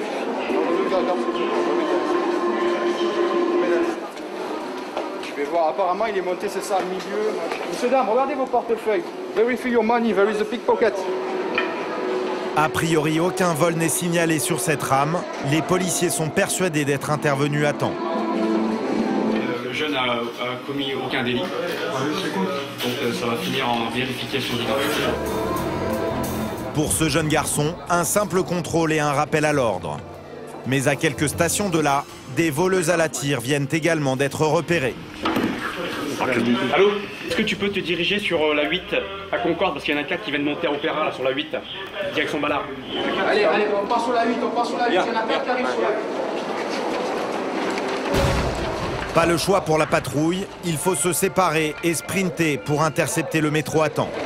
Je vais voir, apparemment il est monté, c'est ça, au milieu. Monsieur, dame, regardez vos portefeuilles. Verify your money, there is a pickpocket. A priori, aucun vol n'est signalé sur cette rame. Les policiers sont persuadés d'être intervenus à temps. Le jeune n'a commis aucun délit. Donc ça va finir en vérification d'identité. Pour ce jeune garçon, un simple contrôle et un rappel à l'ordre. Mais à quelques stations de là, des voleuses à la tire viennent également d'être repérées. Allô? Est-ce que tu peux te diriger sur la 8 à Concorde? Parce qu'il y en a 4 qui viennent monter à Opéra là, sur la 8, direction Ballard. Allez, on part sur la 8, Il y en a 4 qui arrivent sur la 8. Pas le choix pour la patrouille, il faut se séparer et sprinter pour intercepter le métro à temps.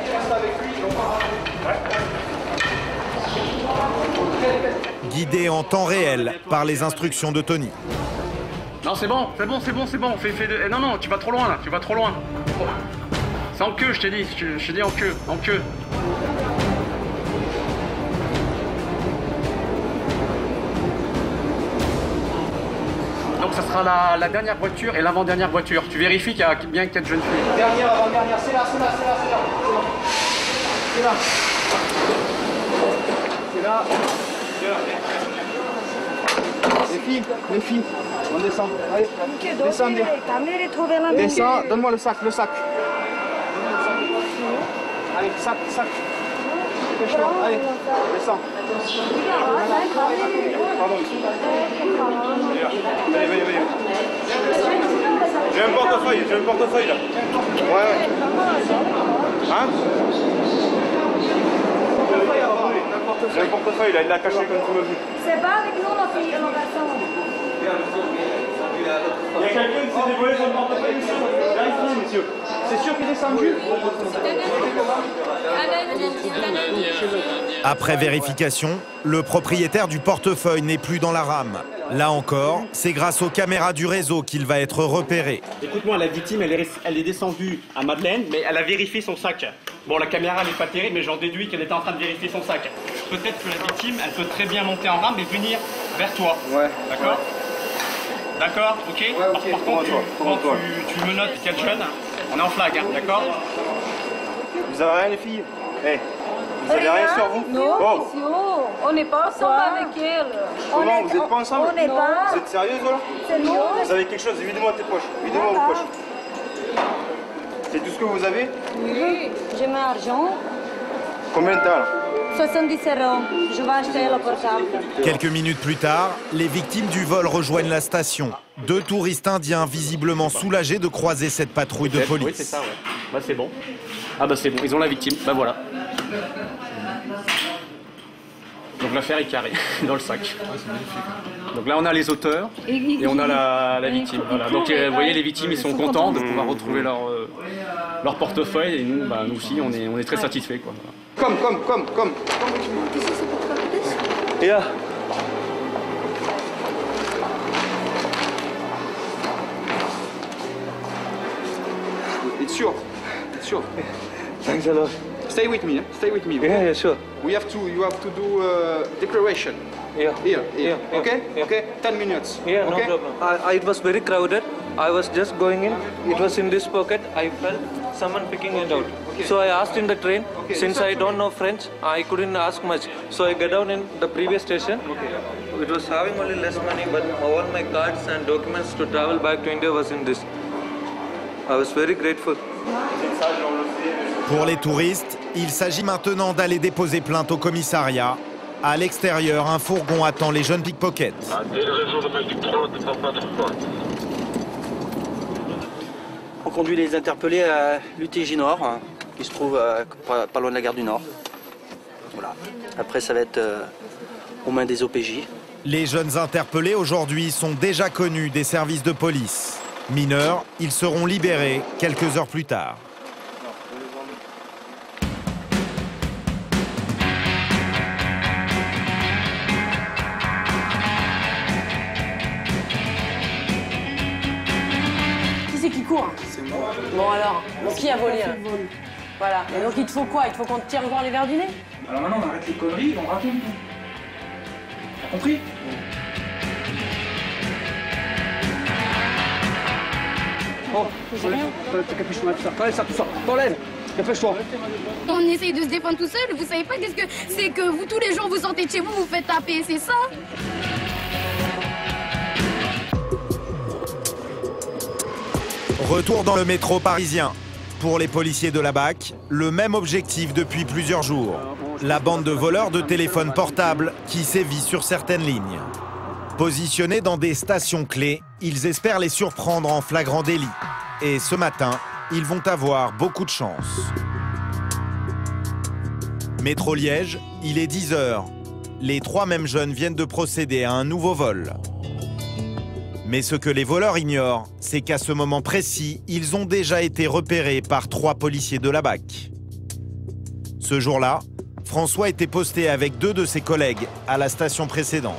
Guidé en temps réel par les instructions de Tony. Non, c'est bon. Non, tu vas trop loin là, C'est en queue, je t'ai dit, en queue. Donc ça sera la dernière voiture et l'avant-dernière voiture. Tu vérifies qu'il y a bien 4 jeunes filles. Dernière, avant-dernière, c'est là. là. Les filles, on descend. Allez, descendez. Descends, donne-moi le sac. Allez, sac. Dépêche-toi, allez, descends. Pardon. Allez. J'ai un portefeuille là. Ouais. Hein? J'ai un portefeuille là, il l'a caché comme tu m'as vu. C'est pas avec nous, ma fille, mon garçon. Il y a quelqu'un qui s'est dévoilé son portefeuille, monsieur. J'arrive plus, monsieur. C'est sûr qu'il est descendu? Après vérification, le propriétaire du portefeuille n'est plus dans la rame. Là encore, c'est grâce aux caméras du réseau qu'il va être repéré. Écoute-moi, la victime, elle est descendue à Madeleine, mais elle a vérifié son sac. Bon, la caméra n'est pas terrible, mais j'en déduis qu'elle était en train de vérifier son sac. Peut-être que la victime, elle peut très bien monter en rame et venir vers toi. Ouais. D'accord. D'accord, ok. Ouais, okay. Par contre, tu me notes quel jeune. On est en flag, hein, d'accord. Vous avez rien, les filles? Vous avez rien sur vous? Non, on n'est pas ensemble avec elle. Comment? Vous n'êtes pas ensemble? On n'est pas. Vous êtes sérieuse là? C'est nous. Vous avez quelque chose? Videz-moi tes poches. Videz-moi vos poches. C'est tout ce que vous avez? Oui, j'ai mon argent. Combien t'as là? 70 euros. Je vais acheter le portable. Quelques minutes plus tard, les victimes du vol rejoignent la station. 2 touristes indiens visiblement soulagés de croiser cette patrouille de police. Oui, c'est ça, ouais. Bah, c'est bon. Ah bah c'est bon, ils ont la victime. Bah voilà. Donc l'affaire est carrée dans le sac. Donc là on a les auteurs et on a la victime. Voilà. Donc vous voyez, les victimes, ils sont contents de pouvoir retrouver leur portefeuille, et nous, nous aussi on est très satisfaits, quoi. Come. Yeah. It's sure. Thanks a lot. Stay with me. Okay? Yeah, sure. You have to do declaration. Yeah. Here. Okay? Yeah. Okay. 10 minutes. Yeah, okay? no problem. It was very crowded. I was just going in. It was in this pocket. I felt someone picking it out. Okay. So I asked in the train. Okay. Since I don't know French, I couldn't ask much. So I got down in the previous station. Okay. It was having only less money, but all my cards and documents to travel back to India was in this. I was very grateful. Pour les touristes, il s'agit maintenant d'aller déposer plainte au commissariat. À l'extérieur, un fourgon attend les jeunes pickpockets. On conduit les interpellés à l'UTJ Nord, qui se trouve pas loin de la gare du Nord. Voilà. Après, ça va être aux mains des OPJ. Les jeunes interpellés aujourd'hui sont déjà connus des services de police. Mineurs, ils seront libérés quelques heures plus tard. Qui c'est qui court? C'est moi. Bon alors, qui a volé? Voilà. Et donc il te faut quoi? Il te faut qu'on te tire voir les verres du nez? Alors maintenant on arrête les conneries, on raconte tout. T'as compris? Oh, capuche-moi, tout ça. T'enlèves, dépêche-toi. On essaye de se défendre tout seul, vous savez pas qu'est-ce que c'est que vous, tous les jours, vous sortez de chez vous, vous faites taper, c'est ça? Retour dans le métro parisien. Pour les policiers de la BAC, le même objectif depuis plusieurs jours. La bande de voleurs de téléphones portables qui sévit sur certaines lignes. Positionnés dans des stations clés, ils espèrent les surprendre en flagrant délit. Et ce matin, ils vont avoir beaucoup de chance. Métro Liège, il est 10 h. Les 3 mêmes jeunes viennent de procéder à un nouveau vol. Mais ce que les voleurs ignorent, c'est qu'à ce moment précis, ils ont déjà été repérés par 3 policiers de la BAC. Ce jour-là, François était posté avec 2 de ses collègues à la station précédente.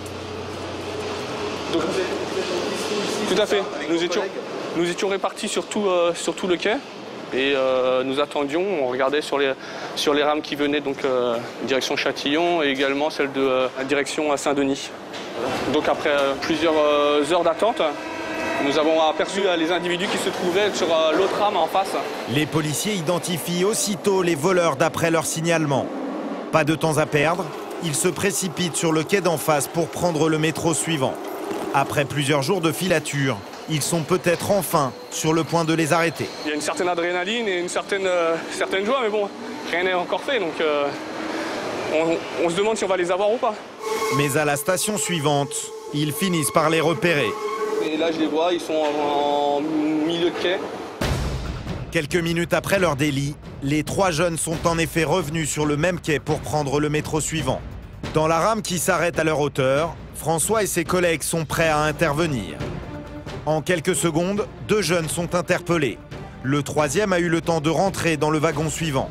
Tout à fait. Nous étions répartis sur tout le quai et nous attendions, on regardait sur les rames qui venaient donc direction Châtillon et également celle de direction à Saint-Denis. Donc après plusieurs heures d'attente, nous avons aperçu les individus qui se trouvaient sur l'autre rame en face. Les policiers identifient aussitôt les voleurs d'après leur signalement. Pas de temps à perdre, ils se précipitent sur le quai d'en face pour prendre le métro suivant. Après plusieurs jours de filature, ils sont peut-être enfin sur le point de les arrêter. Il y a une certaine adrénaline et une certaine joie, mais bon, rien n'est encore fait, donc on se demande si on va les avoir ou pas. Mais à la station suivante, ils finissent par les repérer. Et là, je les vois, ils sont en milieu de quai. Quelques minutes après leur délit, les 3 jeunes sont en effet revenus sur le même quai pour prendre le métro suivant. Dans la rame qui s'arrête à leur hauteur, François et ses collègues sont prêts à intervenir. En quelques secondes, 2 jeunes sont interpellés. Le 3e a eu le temps de rentrer dans le wagon suivant.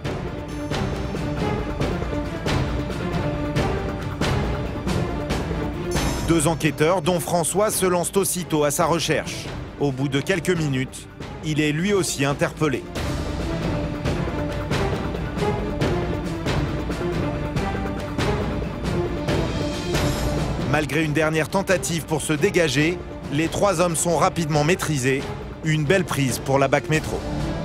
Deux enquêteurs, dont François, se lancent aussitôt à sa recherche. Au bout de quelques minutes, il est lui aussi interpellé. Malgré une dernière tentative pour se dégager, les 3 hommes sont rapidement maîtrisés. Une belle prise pour la BAC Métro.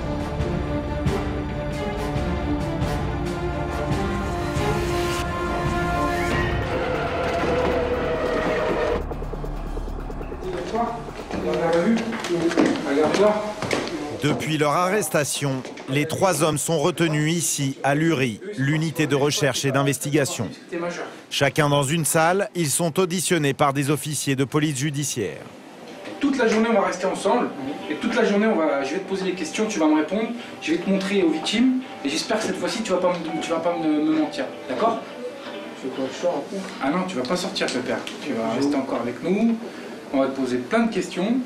Depuis leur arrestation, les 3 hommes sont retenus ici, à l'URI, l'unité de recherche et d'investigation. Chacun dans une salle, ils sont auditionnés par des officiers de police judiciaire. Toute la journée, on va rester ensemble. Et toute la journée, je vais te poser des questions, tu vas me répondre. Je vais te montrer aux victimes. Et j'espère que cette fois-ci, tu vas pas me mentir. D'accord? Ah non, tu vas pas sortir, pépère. Tu vas rester encore avec nous. On va te poser plein de questions.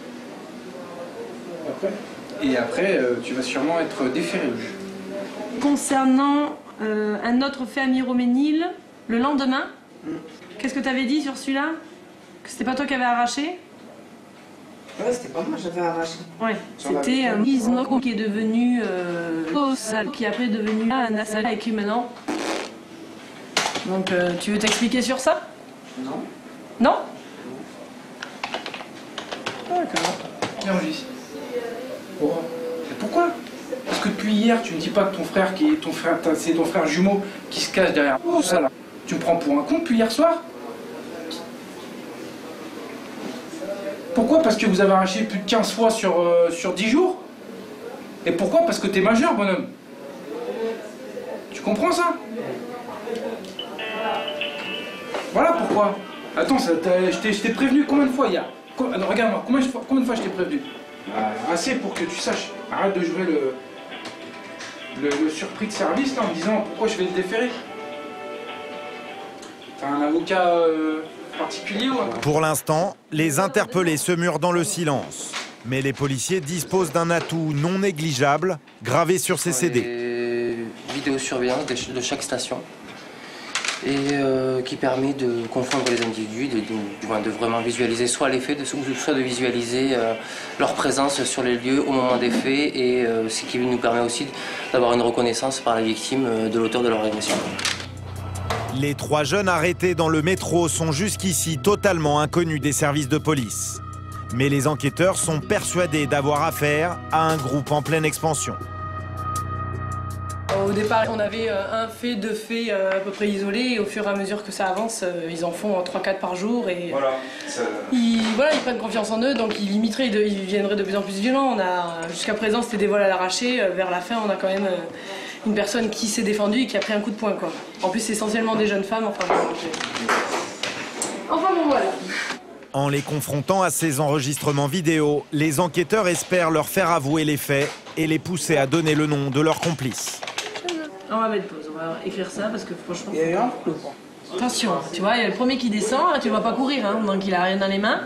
Et après, tu vas sûrement être déféré. Concernant un autre fait à Miroménil, le lendemain, qu'est-ce que tu avais dit sur celui-là? Que c'était pas toi qui avais arraché? Ouais, c'était pas moi, j'avais arraché. Ouais, c'était Isnok qui est devenu Osal, qui après est devenu Nassal avec lui maintenant. Donc tu veux t'expliquer sur ça? Non. Non? D'accord. Viens, Régis. Pourquoi? Parce que depuis hier, tu me dis pas que ton frère, c'est ton frère jumeau qui se cache derrière. Oh, ça là. Tu me prends pour un con depuis hier soir? Pourquoi? Parce que vous avez arraché plus de 15 fois sur 10 jours? Et pourquoi? Parce que t'es majeur, bonhomme. Tu comprends ça? Voilà pourquoi. Attends, je t'ai prévenu combien de fois hier? Regarde-moi, combien de fois je t'ai prévenu? Assez pour que tu saches. Arrête de jouer le surpris de service là, en me disant pourquoi je vais te déférer. T'as un avocat particulier ou... Pour l'instant, les interpellés se murent dans le silence. Mais les policiers disposent d'un atout non négligeable gravé sur ces CD. Vidéosurveillance de chaque station. Et qui permet de confondre les individus, de vraiment visualiser soit les faits, soit de visualiser leur présence sur les lieux au moment des faits, et ce qui nous permet aussi d'avoir une reconnaissance par la victime de l'auteur de leur agression. Les 3 jeunes arrêtés dans le métro sont jusqu'ici totalement inconnus des services de police. Mais les enquêteurs sont persuadés d'avoir affaire à un groupe en pleine expansion. Au départ, on avait un fait, 2 faits à peu près isolés, et au fur et à mesure que ça avance, ils en font 3-4 par jour, et voilà, ils prennent confiance en eux, donc ils limiteraient, ils viendraient de plus en plus violents. Jusqu'à présent, c'était des vols à l'arraché. Vers la fin, on a quand même une personne qui s'est défendue et qui a pris un coup de poing, quoi. En plus, c'est essentiellement des jeunes femmes. Enfin bon, voilà. En les confrontant à ces enregistrements vidéo, les enquêteurs espèrent leur faire avouer les faits et les pousser à donner le nom de leurs complices. On va mettre pause, on va écrire ça parce que franchement... Il y a un flou. Attention, tu vois, il y a le premier qui descend, tu le vois pas courir, hein, donc il a rien dans les mains.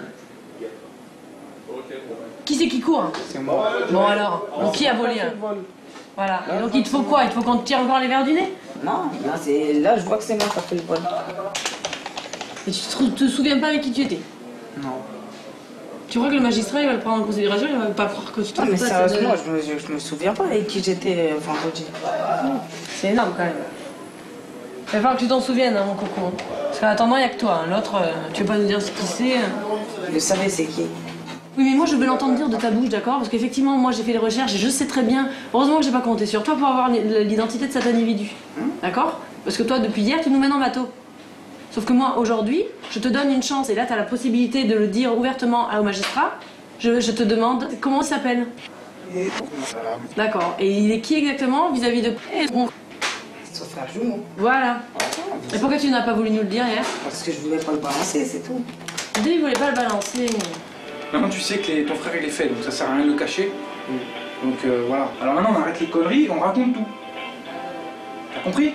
Qui c'est qui court? C'est moi. Bon alors, donc qui a volé? Voilà, et donc il te faut quoi? Il te faut qu'on te tire encore les verres du nez? Non, là je vois que c'est moi qui a fait le vol. Et tu te souviens pas avec qui tu étais? Non. Tu crois que le magistrat il va le prendre en considération, il va pas croire que tu te... Non mais sérieusement, je me souviens pas avec qui j'étais vendredi. C'est énorme quand même. Il va falloir que tu t'en souviennes, hein, mon coco. Parce qu'en attendant, il n'y a que toi. Hein. L'autre, tu veux pas nous dire ce qui c'est. Je savais c'est qui. Oui, mais moi je veux l'entendre dire de ta bouche, d'accord? Parce qu'effectivement, moi j'ai fait les recherches et je sais très bien. Heureusement que j'ai pas compté sur toi pour avoir l'identité de cet individu. D'accord? Parce que toi, depuis hier, tu nous mènes en bateau. Sauf que moi, aujourd'hui, je te donne une chance, et là, tu as la possibilité de le dire ouvertement au magistrat. Je te demande, comment il s'appelle? D'accord. Et il est qui exactement vis-à-vis de... Voilà. Et pourquoi tu n'as pas voulu nous le dire hier? Parce que je voulais pas le balancer, c'est tout. Lui, il voulait pas le balancer. Maintenant, tu sais que ton frère, il est fait, donc ça sert à rien de le cacher. Donc voilà. Alors maintenant, on arrête les conneries et on raconte tout. T'as compris?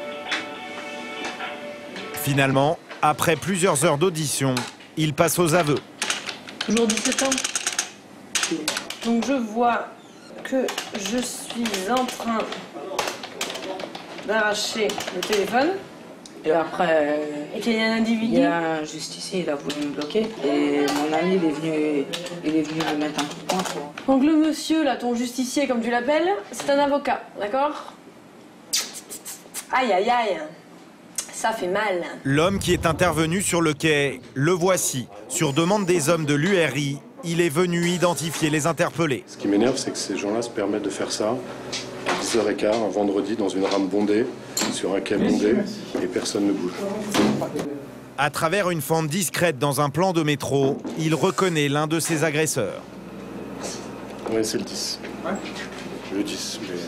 Finalement, après plusieurs heures d'audition, il passe aux aveux. Toujours 17 ans. Donc je vois que je suis en train d'arracher le téléphone. Et après, et qu'il y a un individu. Il y a un justicier, il a voulu me bloquer. Et mon ami, il est venu me mettre un coup de poing. Donc le monsieur, là, ton justicier, comme tu l'appelles, c'est un avocat, d'accord? Aïe, aïe, aïe. Ça fait mal. L'homme qui est intervenu sur le quai, le voici. Sur demande des hommes de l'URI, il est venu identifier les interpellés. Ce qui m'énerve, c'est que ces gens-là se permettent de faire ça à 10h15, un vendredi, dans une rame bondée, sur un quai bondé, et personne ne bouge. À travers une fente discrète dans un plan de métro, il reconnaît l'un de ses agresseurs. Oui, c'est le 10. Ouais. Le 10, mais...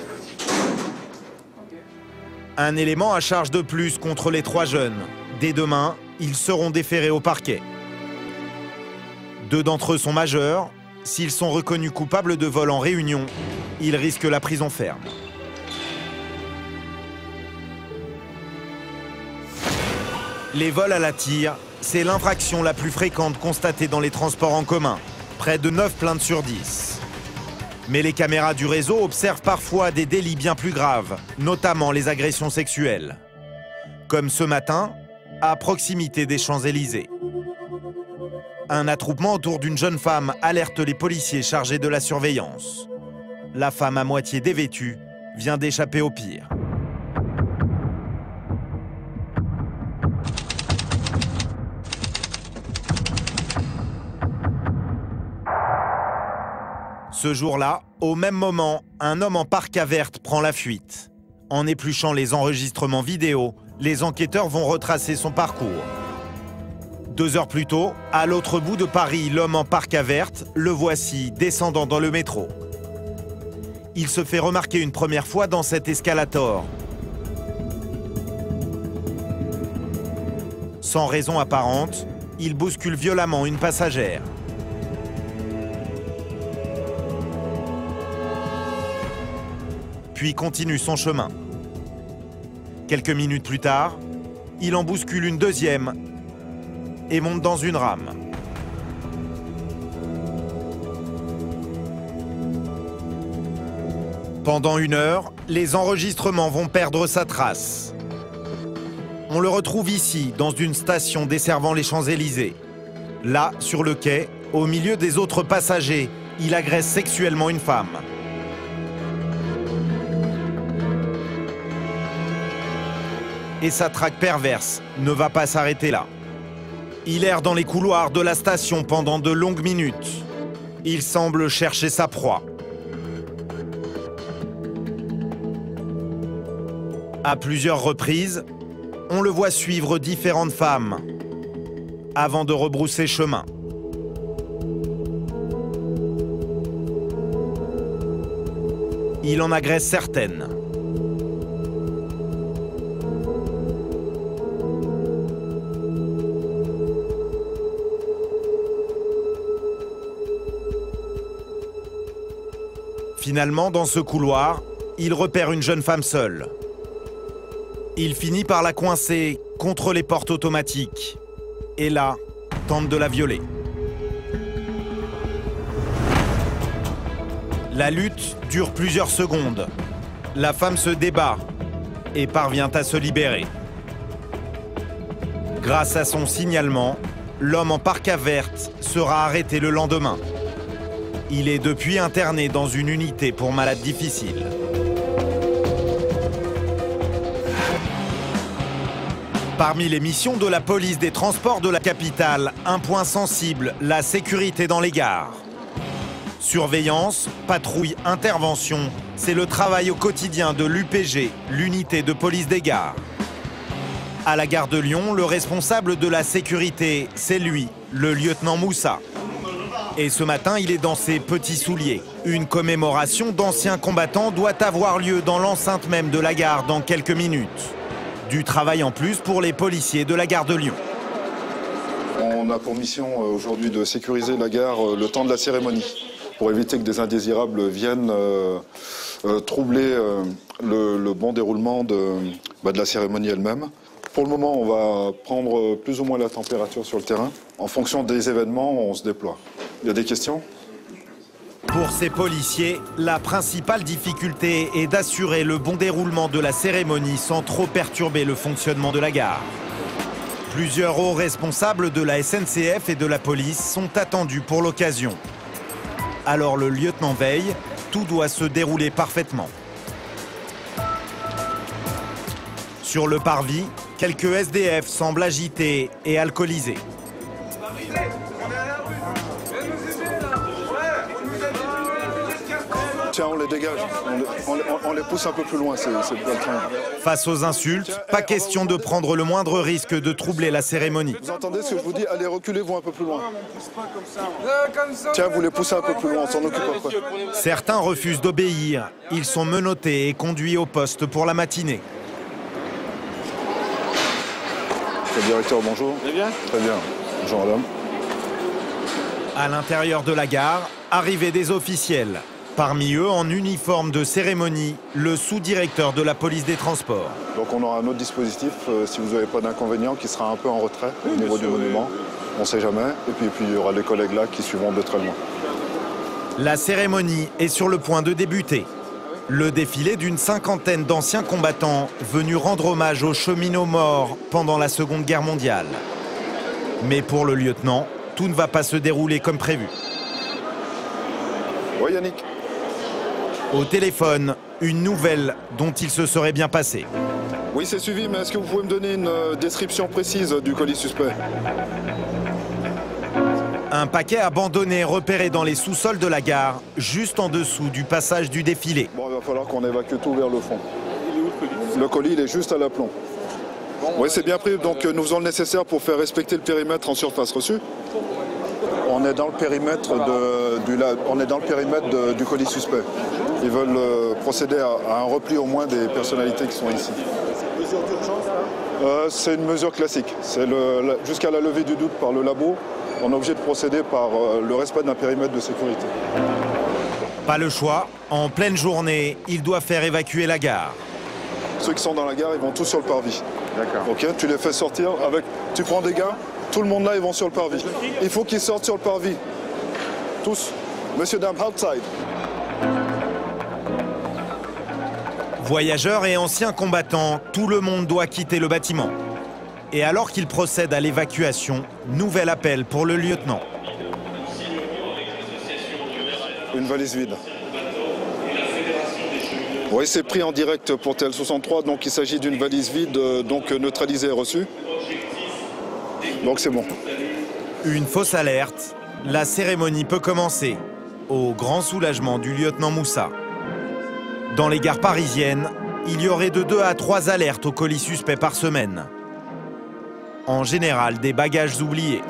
Un élément à charge de plus contre les 3 jeunes. Dès demain, ils seront déférés au parquet. 2 d'entre eux sont majeurs. S'ils sont reconnus coupables de vol en réunion, ils risquent la prison ferme. Les vols à la tire, c'est l'infraction la plus fréquente constatée dans les transports en commun. Près de 9 plaintes sur 10. Mais les caméras du réseau observent parfois des délits bien plus graves, notamment les agressions sexuelles. Comme ce matin, à proximité des Champs-Élysées. Un attroupement autour d'une jeune femme alerte les policiers chargés de la surveillance. La femme à moitié dévêtue vient d'échapper au pire. Ce jour-là, au même moment, un homme en parka verte prend la fuite. En épluchant les enregistrements vidéo, les enquêteurs vont retracer son parcours. 2 heures plus tôt, à l'autre bout de Paris, l'homme en parka verte, le voici descendant dans le métro. Il se fait remarquer une première fois dans cet escalator. Sans raison apparente, il bouscule violemment une passagère. Puis continue son chemin. Quelques minutes plus tard, il en bouscule une deuxième et monte dans une rame. Pendant 1 heure, les enregistrements vont perdre sa trace. On le retrouve ici, dans une station desservant les Champs-Élysées. Là, sur le quai, au milieu des autres passagers, il agresse sexuellement une femme. Et sa traque perverse ne va pas s'arrêter là. Il erre dans les couloirs de la station pendant de longues minutes. Il semble chercher sa proie. À plusieurs reprises, on le voit suivre différentes femmes avant de rebrousser chemin. Il en agresse certaines. Finalement, dans ce couloir, il repère une jeune femme seule. Il finit par la coincer contre les portes automatiques. Et là, tente de la violer. La lutte dure plusieurs secondes. La femme se débat et parvient à se libérer. Grâce à son signalement, l'homme en parka verte sera arrêté le lendemain. Il est depuis interné dans une unité pour malades difficiles. Parmi les missions de la police des transports de la capitale, un point sensible, la sécurité dans les gares. Surveillance, patrouille, intervention, c'est le travail au quotidien de l'UPG, l'unité de police des gares. À la gare de Lyon, le responsable de la sécurité, c'est lui, le lieutenant Moussa. Et ce matin, il est dans ses petits souliers. Une commémoration d'anciens combattants doit avoir lieu dans l'enceinte même de la gare dans quelques minutes. Du travail en plus pour les policiers de la gare de Lyon. On a pour mission aujourd'hui de sécuriser la gare le temps de la cérémonie, pour éviter que des indésirables viennent troubler le bon déroulement de la cérémonie elle-même. Pour le moment, on va prendre plus ou moins la température sur le terrain. En fonction des événements, on se déploie. Il y a des questions ? Pour ces policiers, la principale difficulté est d'assurer le bon déroulement de la cérémonie sans trop perturber le fonctionnement de la gare. Plusieurs hauts responsables de la SNCF et de la police sont attendus pour l'occasion. Alors le lieutenant veille, tout doit se dérouler parfaitement. Sur le parvis, quelques SDF semblent agités et alcoolisés. Tiens, on les dégage, on les pousse un peu plus loin, c'est pas le train. Face aux insultes, pas question de prendre le moindre risque de troubler la cérémonie. Vous entendez ce que je vous dis? Allez, reculez-vous un peu plus loin. Tiens, vous les poussez un peu plus loin, on s'en occupe après. Certains refusent d'obéir. Ils sont menottés et conduits au poste pour la matinée. Le directeur, bonjour. Très bien. Très bien. Bonjour madame. À l'intérieur de la gare, arrivée des officiels. Parmi eux, en uniforme de cérémonie, le sous-directeur de la police des transports. Donc on aura un autre dispositif, si vous n'avez pas d'inconvénient, qui sera un peu en retrait au niveau du monument. On ne sait jamais. Et puis il y aura les collègues là qui suivront de très loin. La cérémonie est sur le point de débuter. Le défilé d'une cinquantaine d'anciens combattants venus rendre hommage aux cheminots morts pendant la Seconde Guerre mondiale. Mais pour le lieutenant, tout ne va pas se dérouler comme prévu. Oui Yannick. Au téléphone, une nouvelle dont il se serait bien passé. Oui, c'est suivi, mais est-ce que vous pouvez me donner une description précise du colis suspect? Un paquet abandonné repéré dans les sous-sols de la gare, juste en dessous du passage du défilé. Bon, il va falloir qu'on évacue tout vers le fond. Il est où le colis? Le colis, il est juste à l'aplomb. Oui, c'est bien pris, donc nous faisons le nécessaire pour faire respecter le périmètre en surface reçue. On est dans le périmètre, du colis suspect. Ils veulent procéder à un repli au moins des personnalités qui sont ici. C'est une mesure d'urgence là? C'est une mesure classique. Jusqu'à la levée du doute par le labo, on est obligé de procéder par le respect d'un périmètre de sécurité. Pas le choix, en pleine journée, il doit faire évacuer la gare. Ceux qui sont dans la gare, ils vont tous sur le parvis. D'accord. Ok, tu les fais sortir avec. Tu prends des gars, tout le monde là, ils vont sur le parvis. Il faut qu'ils sortent sur le parvis. Tous. Monsieur, dame, outside. Voyageurs et anciens combattants, tout le monde doit quitter le bâtiment. Et alors qu'il procède à l'évacuation, nouvel appel pour le lieutenant. Une valise vide. Oui, c'est pris en direct pour TL63, donc il s'agit d'une valise vide, donc neutralisée et reçue. Donc c'est bon. Une fausse alerte, la cérémonie peut commencer, au grand soulagement du lieutenant Moussa. Dans les gares parisiennes, il y aurait de 2 à 3 alertes au colis suspect par semaine. En général, des bagages oubliés.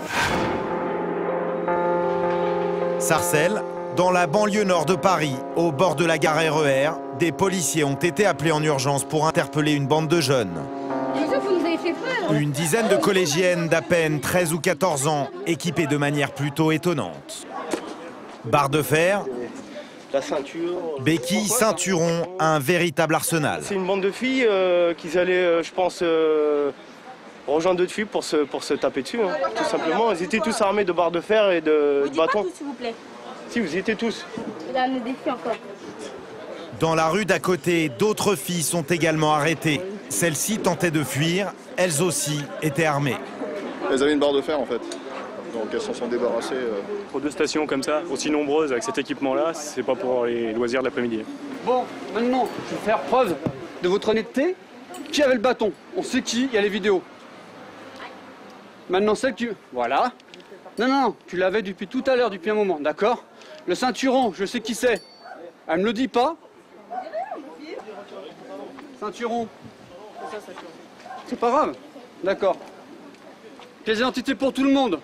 Sarcelles, dans la banlieue nord de Paris, au bord de la gare RER, des policiers ont été appelés en urgence pour interpeller une bande de jeunes. Vous nous avez fait peur. Une dizaine de collégiennes d'à peine 13 ou 14 ans, équipées de manière plutôt étonnante. Barre de fer, la ceinture, béquilles, ceinturons, un véritable arsenal. C'est une bande de filles qui allaient, je pense, rejoindre d'autres filles pour se taper dessus, hein, tout simplement. Ils étaient tous armés de barres de fer et de bâtons. Pas tous, s'il vous plaît. Si, vous y étiez tous. Il y a des filles encore. Dans la rue d'à côté, d'autres filles sont également arrêtées. Celles-ci tentaient de fuir, elles aussi étaient armées. Elles avaient une barre de fer en fait, donc elles s'en sont débarrassées. Pour 2 stations comme ça, aussi nombreuses avec cet équipement-là, c'est pas pour les loisirs de l'après-midi. Bon, maintenant, je vais faire preuve de votre honnêteté. Qui avait le bâton? On sait qui, il y a les vidéos. Maintenant, celle qui... Voilà. Non, tu l'avais depuis tout à l'heure, depuis un moment, d'accord? Le ceinturon, je sais qui c'est. Elle me le dit pas. Ceinturon. C'est pas grave. D'accord. Pièce d'identité pour tout le monde.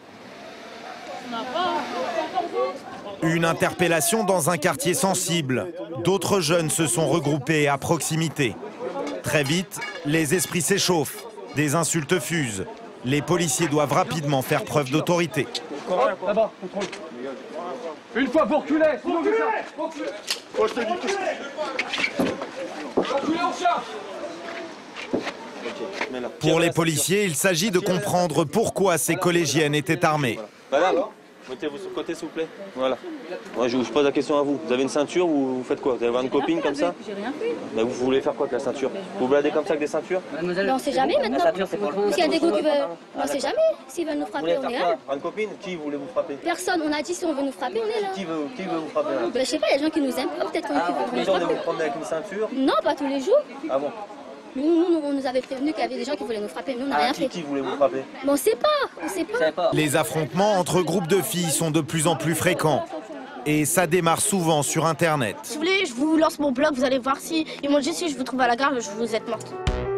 Une interpellation dans un quartier sensible. D'autres jeunes se sont regroupés à proximité. Très vite, les esprits s'échauffent. Des insultes fusent. Les policiers doivent rapidement faire preuve d'autorité. Là-bas, contrôle. Une fois pour reculer. Reculer en chat. Pour les policiers, il s'agit de comprendre pourquoi ces collégiennes étaient armées. Madame, mettez-vous sur le côté, s'il vous plaît. Voilà. Moi, je pose la question à vous. Vous avez une ceinture ou vous faites quoi? Vous allez voir une copine comme ça? J'ai rien fait. Bah, vous voulez faire quoi avec la ceinture? Vous bladez comme ça avec des ceintures? Mais on sait jamais maintenant. S'il y a des gars qui veulent. On sait jamais. S'ils veulent nous Vous frapper, voulez on est faire là. quoi? Une copine? Qui voulait vous frapper? Personne. On a dit si on veut nous frapper, on est là. Qui veut vous frapper là? Ben, je sais pas, il y a des gens qui nous aiment pas. Peut-être qu'on Tous veut les nous jours, vous frapper. vous promenez avec une ceinture? Non, pas tous les jours. Ah bon? Nous, on nous avait prévenu qu'il y avait des gens qui voulaient nous frapper. Nous, on n'a rien fait. Qui voulait vous frapper? Mais on sait pas. On sait pas. Les affrontements entre groupes de filles sont de plus en plus fréquents. Et ça démarre souvent sur Internet. Si vous voulez, je vous lance mon blog, vous allez voir si. Ils m'ont dit si je vous trouve à la gare, je vous êtes morte.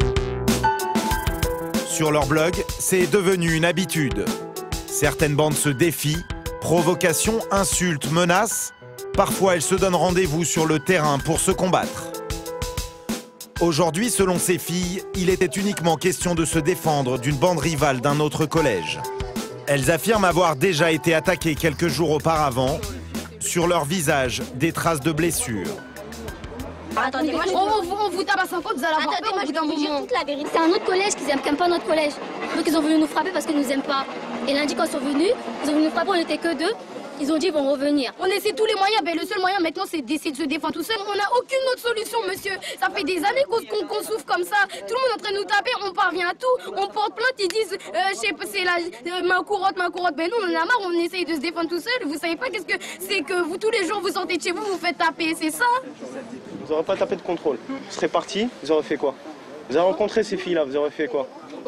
Sur leur blog, c'est devenu une habitude. Certaines bandes se défient, provocations, insultes, menaces. Parfois, elles se donnent rendez-vous sur le terrain pour se combattre. Aujourd'hui, selon ces filles, il était uniquement question de se défendre d'une bande rivale d'un autre collège. Elles affirment avoir déjà été attaquées quelques jours auparavant. Sur leur visage, des traces de blessures. Attendez, moi, on vous tabasse encore, vous allez avoir peur au bout d'un moment. Toute la vérité. C'est un autre collège qui n'aime pas notre collège. Donc ils ont voulu nous frapper parce qu'ils nous aiment pas. Et lundi, quand ils sont venus, ils ont voulu nous frapper, on n'était que deux. Ils ont dit ils vont revenir. On essaie tous les moyens, mais le seul moyen maintenant c'est d'essayer de se défendre tout seul. On n'a aucune autre solution, monsieur. Ça fait des années qu'on souffre comme ça. Tout le monde est en train de nous taper, on parvient à tout. On porte plainte, ils disent, je sais pas, c'est la main courotte. Mais nous on en a marre, on essaye de se défendre tout seul. Vous savez pas qu'est-ce que c'est que vous tous les jours vous sortez de chez vous, vous faites taper, c'est ça? Vous n'aurez pas tapé de contrôle. Vous serez parti, vous aurez fait quoi? Vous avez rencontré ces filles-là, vous aurez fait quoi?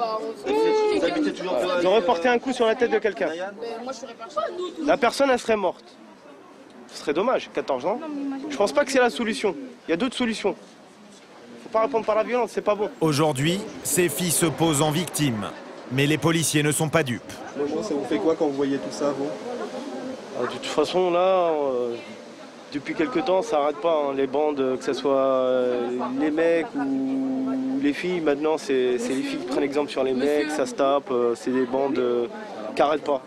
Vous aurez porté un coup sur la tête de quelqu'un. La personne, elle serait morte. Ce serait dommage, 14 ans. Je pense pas que c'est la solution. Il y a d'autres solutions. Faut pas répondre par la violence, c'est pas bon. Aujourd'hui, ces filles se posent en victimes. Mais les policiers ne sont pas dupes. Ça vous fait quoi quand vous voyez tout ça, vous? De toute façon, là, depuis quelque temps, ça n'arrête pas. Hein. Les bandes, que ce soit les mecs ou les filles, maintenant, c'est les filles qui prennent exemple sur les mecs, ça se tape. C'est des bandes qui n'arrêtent pas.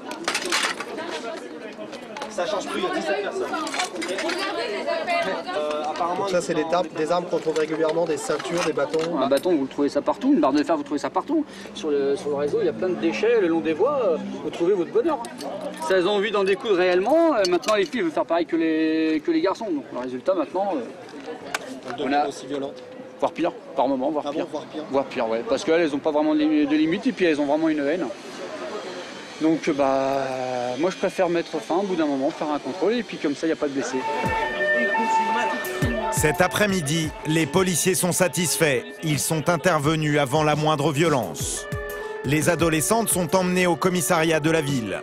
Ça change plus, il y a 17 personnes. Donc ça, c'est des armes qu'on trouve régulièrement, des ceintures, des bâtons. Un bâton, vous trouvez ça partout. Une barre de fer, vous trouvez ça partout. Sur le réseau, il y a plein de déchets le long des voies. Vous trouvez votre bonheur. Si elles ont envie d'en découdre réellement, maintenant les filles veulent faire pareil que les garçons. Donc le résultat maintenant, on a aussi violente. Voire pire, par moment, voire pire. Voire pire, ouais. Parce qu'elles n'ont pas vraiment de limite et puis elles ont vraiment une haine. Donc moi je préfère mettre fin au bout d'un moment, faire un contrôle et puis comme ça il n'y a pas de blessés. Cet après-midi, les policiers sont satisfaits. Ils sont intervenus avant la moindre violence. Les adolescentes sont emmenées au commissariat de la ville.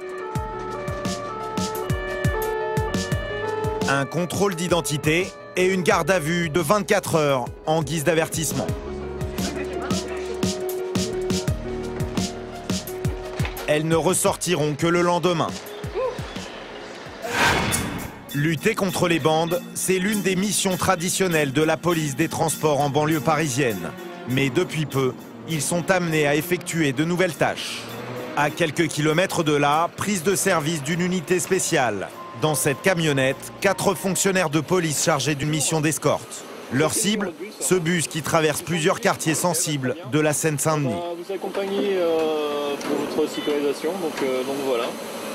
Un contrôle d'identité et une garde à vue de 24 heures en guise d'avertissement. Elles ne ressortiront que le lendemain. Lutter contre les bandes, c'est l'une des missions traditionnelles de la police des transports en banlieue parisienne. Mais depuis peu, ils sont amenés à effectuer de nouvelles tâches. À quelques kilomètres de là, prise de service d'une unité spéciale. Dans cette camionnette, 4 fonctionnaires de police chargés d'une mission d'escorte. Leur cible, ce bus qui traverse plusieurs quartiers sensibles de la Seine-Saint-Denis. Vous accompagnez pour votre sécurisation, donc voilà.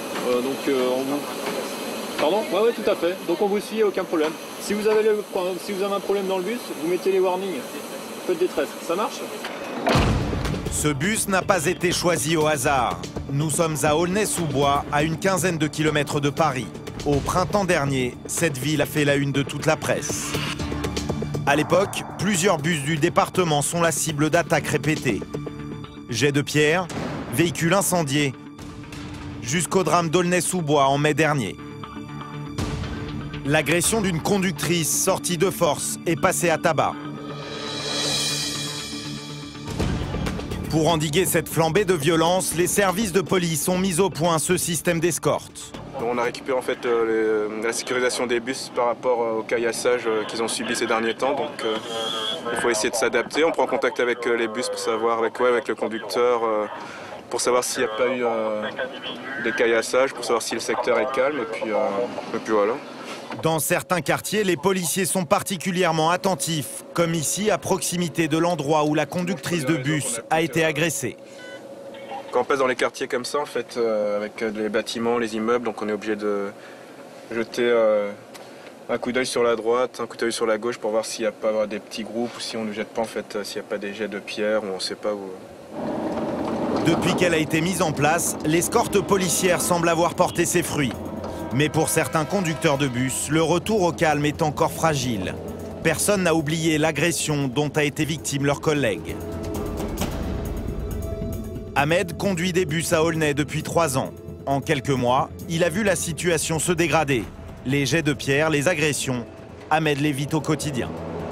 Pardon? Ouais, tout à fait. Donc on vous suit, aucun problème. Si vous avez un problème dans le bus, vous mettez les warnings. Feu de détresse. Ça marche? Ce bus n'a pas été choisi au hasard. Nous sommes à Aulnay-sous-Bois, à une quinzaine de kilomètres de Paris. Au printemps dernier, cette ville a fait la une de toute la presse. À l'époque, plusieurs bus du département sont la cible d'attaques répétées. Jets de pierre, véhicules incendiés, jusqu'au drame d'Aulnay-sous-Bois en mai dernier. L'agression d'une conductrice sortie de force est passée à tabac. Pour endiguer cette flambée de violence, les services de police ont mis au point ce système d'escorte. On a récupéré en fait la sécurisation des bus par rapport au caillassage qu'ils ont subi ces derniers temps. Donc il faut essayer de s'adapter. On prend contact avec les bus pour savoir, avec le conducteur, pour savoir s'il n'y a pas eu des caillassages, pour savoir si le secteur est calme. Et puis voilà. Dans certains quartiers, les policiers sont particulièrement attentifs, comme ici à proximité de l'endroit où la conductrice de bus a été agressée. Quand on passe dans les quartiers comme ça, en fait, avec les bâtiments, les immeubles, donc on est obligé de jeter un coup d'œil sur la droite, un coup d'œil sur la gauche pour voir s'il n'y a pas des petits groupes ou si on ne jette pas, en fait, s'il n'y a pas des jets de pierre ou on ne sait pas où. Depuis qu'elle a été mise en place, l'escorte policière semble avoir porté ses fruits. Mais pour certains conducteurs de bus, le retour au calme est encore fragile. Personne n'a oublié l'agression dont a été victime leur collègue. Ahmed conduit des bus à Aulnay depuis 3 ans. En quelques mois, il a vu la situation se dégrader. Les jets de pierre, les agressions, Ahmed les vit au quotidien.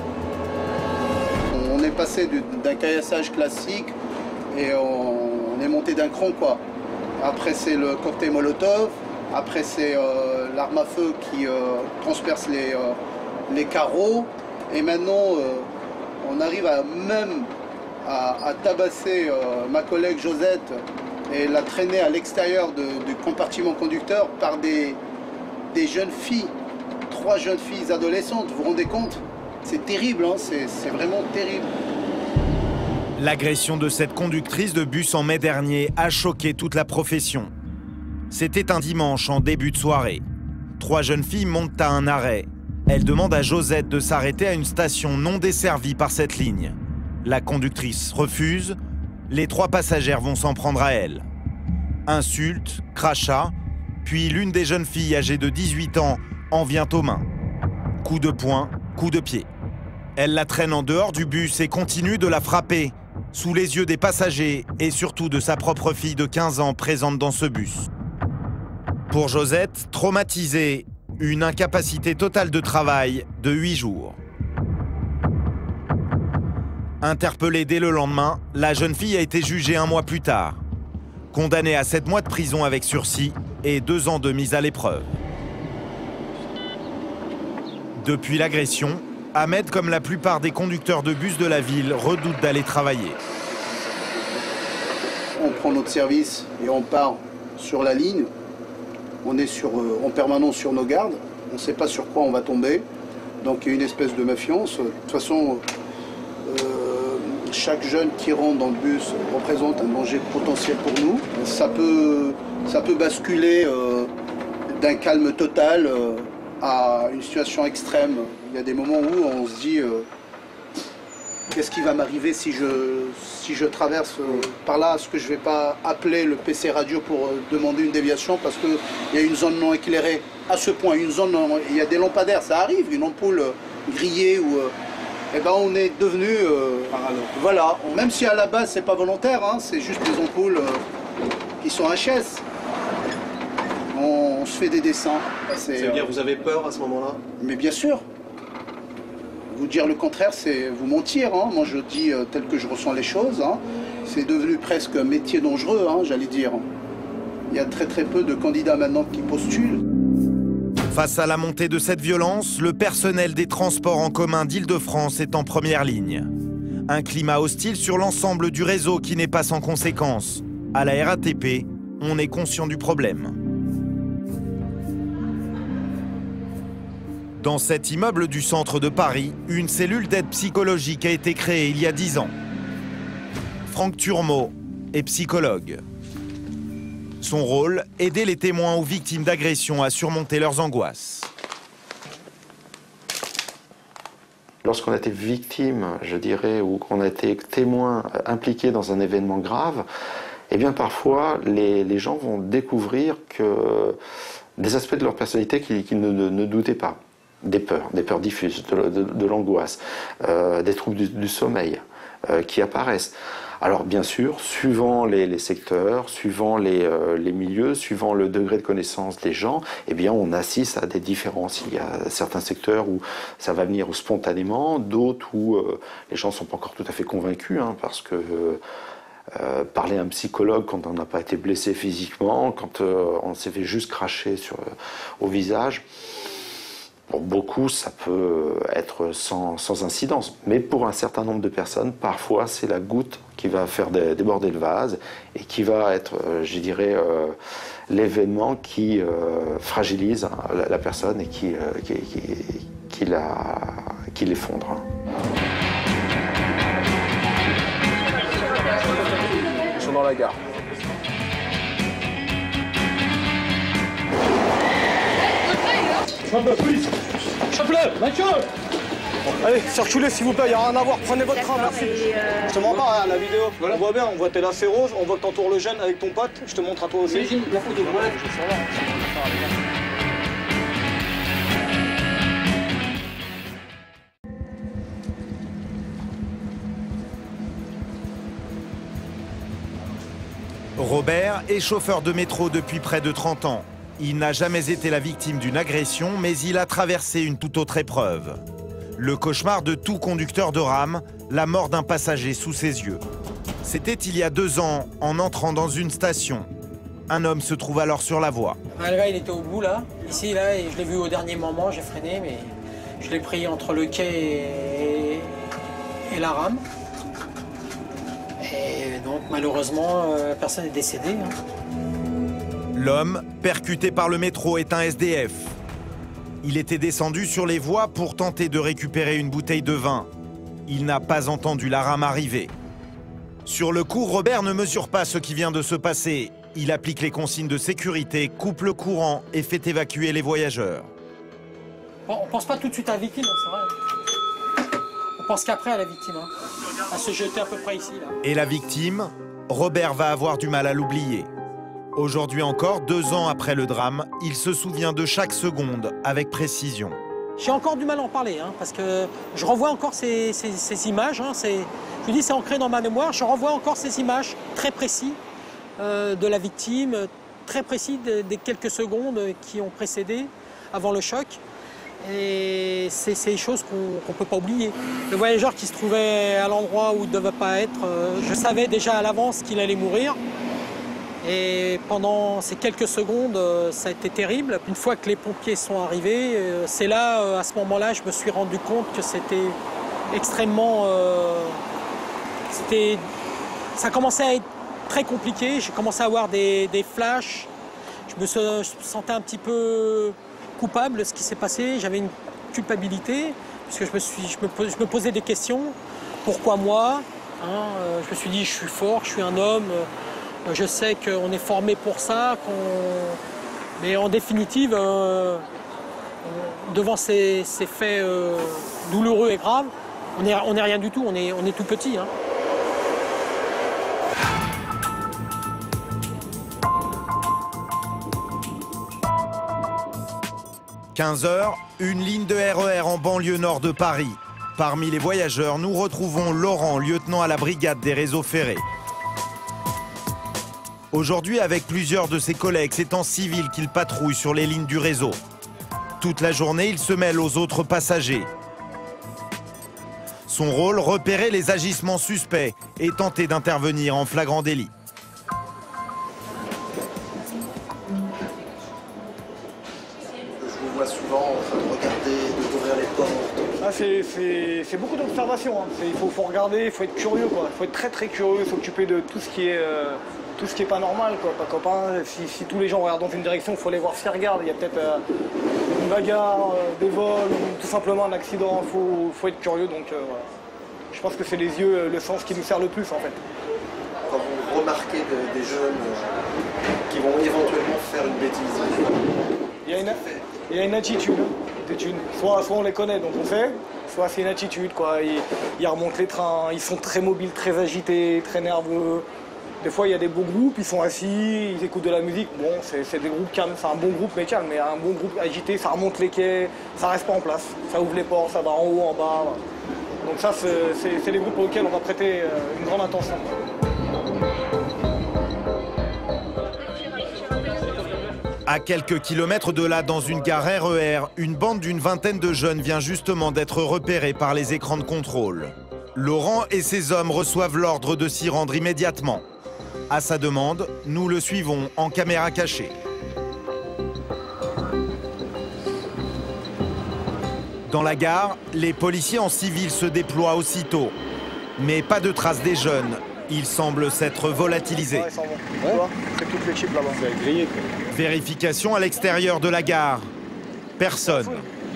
On est passé d'un caillassage classique et on est monté d'un cran, quoi. Après c'est le cocktail Molotov, après c'est l'arme à feu qui transperce les carreaux et maintenant on arrive à tabasser ma collègue Josette et la traîner à l'extérieur du compartiment conducteur par des jeunes filles, 3 jeunes filles adolescentes, vous vous rendez compte? C'est terrible, hein, c'est vraiment terrible. L'agression de cette conductrice de bus en mai dernier a choqué toute la profession. C'était un dimanche en début de soirée. 3 jeunes filles montent à un arrêt. Elles demandent à Josette de s'arrêter à une station non desservie par cette ligne. La conductrice refuse, les 3 passagères vont s'en prendre à elle. Insultes, crachats, puis l'une des jeunes filles âgées de 18 ans en vient aux mains. Coup de poing, coup de pied. Elle la traîne en dehors du bus et continue de la frapper, sous les yeux des passagers et surtout de sa propre fille de 15 ans présente dans ce bus. Pour Josette, traumatisée, une incapacité totale de travail de 8 jours. Interpellée dès le lendemain, la jeune fille a été jugée 1 mois plus tard. Condamnée à 7 mois de prison avec sursis et 2 ans de mise à l'épreuve. Depuis l'agression, Ahmed, comme la plupart des conducteurs de bus de la ville, redoute d'aller travailler. On prend notre service et on part sur la ligne. On est en permanence sur nos gardes. On ne sait pas sur quoi on va tomber. Donc il y a une espèce de méfiance. De toute façon, chaque jeune qui rentre dans le bus représente un danger potentiel pour nous. Ça peut basculer d'un calme total à une situation extrême. Il y a des moments où on se dit qu'est-ce qui va m'arriver si je traverse par là? Est-ce que je ne vais pas appeler le PC radio pour demander une déviation parce qu'il y a une zone non éclairée? À ce point, il y a des lampadaires, ça arrive, une ampoule grillée ou... eh ben on est devenu... voilà, même si à la base c'est pas volontaire, hein, c'est juste des ampoules qui sont HS. On se fait des dessins. Ça veut dire que vous avez peur à ce moment-là? Mais bien sûr. Vous dire le contraire, c'est vous mentir. Hein. Moi, je dis tel que je ressens les choses. Hein. C'est devenu presque un métier dangereux, hein, j'allais dire. Il y a très peu de candidats maintenant qui postulent. Face à la montée de cette violence, le personnel des transports en commun d'Île-de-France est en première ligne. Un climat hostile sur l'ensemble du réseau qui n'est pas sans conséquences. À la RATP, on est conscient du problème. Dans cet immeuble du centre de Paris, une cellule d'aide psychologique a été créée il y a 10 ans. Franck Turmot est psychologue. Son rôle, aider les témoins ou victimes d'agressions à surmonter leurs angoisses. Lorsqu'on a été victime, je dirais, ou qu'on a été témoin impliqué dans un événement grave, eh bien parfois les gens vont découvrir des aspects de leur personnalité qu'ils ne doutaient pas. Des peurs diffuses, de l'angoisse, des troubles du sommeil qui apparaissent. Alors bien sûr, suivant les secteurs, suivant les milieux, suivant le degré de connaissance des gens, eh bien on assiste à des différences. Il y a certains secteurs où ça va venir spontanément, d'autres où les gens ne sont pas encore tout à fait convaincus, hein, parce que parler à un psychologue quand on n'a pas été blessé physiquement, quand on s'est fait juste cracher au visage. Pour beaucoup, ça peut être sans incidence. Mais pour un certain nombre de personnes, parfois, c'est la goutte qui va faire déborder le vase et qui va être, je dirais, l'événement qui fragilise la personne et qui l'effondre. Ils sont dans la gare. Chope la police. Chope-le, Mathieu. Allez, circulez s'il vous plaît, il n'y a rien à voir, prenez votre train, merci. Je te mens pas, hein, la vidéo, on voit bien, on voit tes lacets roses, on voit que t'entoures le jeune avec ton pote, je te montre à toi aussi. Oui, la photo, voilà, je suis là. Robert est chauffeur de métro depuis près de 30 ans. Il n'a jamais été la victime d'une agression, mais il a traversé une toute autre épreuve. Le cauchemar de tout conducteur de rame, la mort d'un passager sous ses yeux. C'était il y a 2 ans, en entrant dans une station. Un homme se trouve alors sur la voie. Le gars, il était au bout, là. Ici, là, et je l'ai vu au dernier moment, j'ai freiné, mais je l'ai pris entre le quai et la rame. Et donc, malheureusement, personne n'est décédé. Hein. L'homme, percuté par le métro, est un SDF. Il était descendu sur les voies pour tenter de récupérer une bouteille de vin. Il n'a pas entendu la rame arriver. Sur le coup, Robert ne mesure pas ce qui vient de se passer. Il applique les consignes de sécurité, coupe le courant et fait évacuer les voyageurs. Bon, on pense pas tout de suite à la victime, c'est vrai. On pense qu'après à la victime, hein. À se jeter à peu près ici. Là. Et la victime, Robert va avoir du mal à l'oublier. Aujourd'hui encore, 2 ans après le drame, il se souvient de chaque seconde avec précision. J'ai encore du mal à en parler, hein, parce que je revois encore ces images. Hein, je vous dis, c'est ancré dans ma mémoire. Je revois encore ces images très précises de la victime, très précis des quelques secondes qui ont précédé avant le choc. Et c'est des choses qu'on ne peut pas oublier. Le voyageur qui se trouvait à l'endroit où il ne devait pas être, je savais déjà à l'avance qu'il allait mourir. Et pendant ces quelques secondes, ça a été terrible. Une fois que les pompiers sont arrivés, c'est là, à ce moment-là, je me suis rendu compte que c'était extrêmement... ça commençait à être très compliqué. J'ai commencé à avoir des flashs. Je me sentais un petit peu coupable de ce qui s'est passé. J'avais une culpabilité, puisque je me posais des questions. Pourquoi moi, hein, je me suis dit, je suis fort, je suis un homme. Je sais qu'on est formé pour ça, mais en définitive, devant ces faits douloureux et graves, on n'est rien du tout, on est tout petit. Hein. « 15h, une ligne de RER en banlieue nord de Paris. Parmi les voyageurs, nous retrouvons Laurent, lieutenant à la brigade des réseaux ferrés. Aujourd'hui, avec plusieurs de ses collègues, c'est en civil qu'il patrouille sur les lignes du réseau. Toute la journée, il se mêle aux autres passagers. Son rôle, repérer les agissements suspects et tenter d'intervenir en flagrant délit. Je vous vois souvent en train de regarder, d'ouvrir les portes. Ah, c'est beaucoup d'observation. Hein. Il faut regarder, il faut être curieux. Il faut être très très curieux, s'occuper de tout ce qui est... Tout ce qui n'est pas normal, quoi. Pas copain. Si tous les gens regardent dans une direction, il faut les voir s'ils regardent. Il y a peut-être une bagarre, des vols, ou tout simplement un accident. Il faut être curieux. Donc, voilà. Je pense que c'est les yeux, le sens qui nous sert le plus, en fait. Quand vous remarquez des jeunes qui vont éventuellement faire une bêtise, il y a une attitude. Soit on les connaît, donc on sait, soit c'est une attitude, quoi. Ils remontent les trains, ils sont très mobiles, très agités, très nerveux. Des fois, il y a des beaux groupes, ils sont assis, ils écoutent de la musique. Bon, c'est des groupes calmes, c'est un bon groupe, mais calme. Mais un bon groupe agité, ça remonte les quais, ça reste pas en place. Ça ouvre les portes, ça va en haut, en bas. Donc ça, c'est les groupes auxquels on va prêter une grande attention. À quelques kilomètres de là, dans une gare RER, une bande d'une vingtaine de jeunes vient justement d'être repérée par les écrans de contrôle. Laurent et ses hommes reçoivent l'ordre de s'y rendre immédiatement. À sa demande, nous le suivons en caméra cachée. Dans la gare, les policiers en civil se déploient aussitôt. Mais pas de traces des jeunes. Ils semblent s'être volatilisés. Ouais, c'est toute l'équipe là-bas. C'est grillé. Vérification à l'extérieur de la gare. Personne.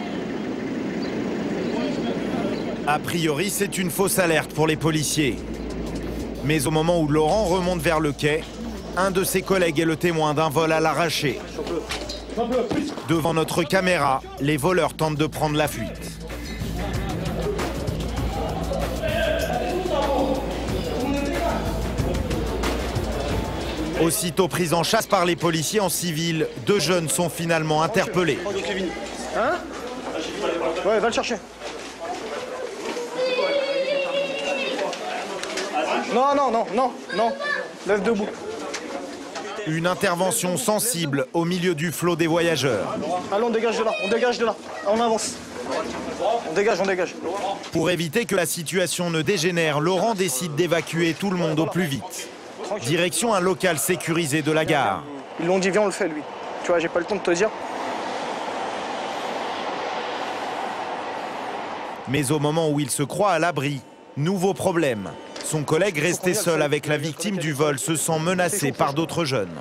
A priori, c'est une fausse alerte pour les policiers. Mais au moment où Laurent remonte vers le quai, un de ses collègues est le témoin d'un vol à l'arraché. Devant notre caméra, les voleurs tentent de prendre la fuite. Aussitôt pris en chasse par les policiers en civil, 2 jeunes sont finalement interpellés. Hein? Ouais, va le chercher. Non. Lève debout. Une intervention sensible au milieu du flot des voyageurs. Allons, on dégage de là. On avance. On dégage. Pour éviter que la situation ne dégénère, Laurent décide d'évacuer tout le monde au plus vite. Direction un local sécurisé de la gare. Ils l'ont dit, viens, on le fait, lui. Tu vois, j'ai pas le temps de te dire. Mais au moment où il se croit à l'abri, nouveau problème. Son collègue resté seul avec la victime du vol se sent menacé par d'autres jeunes.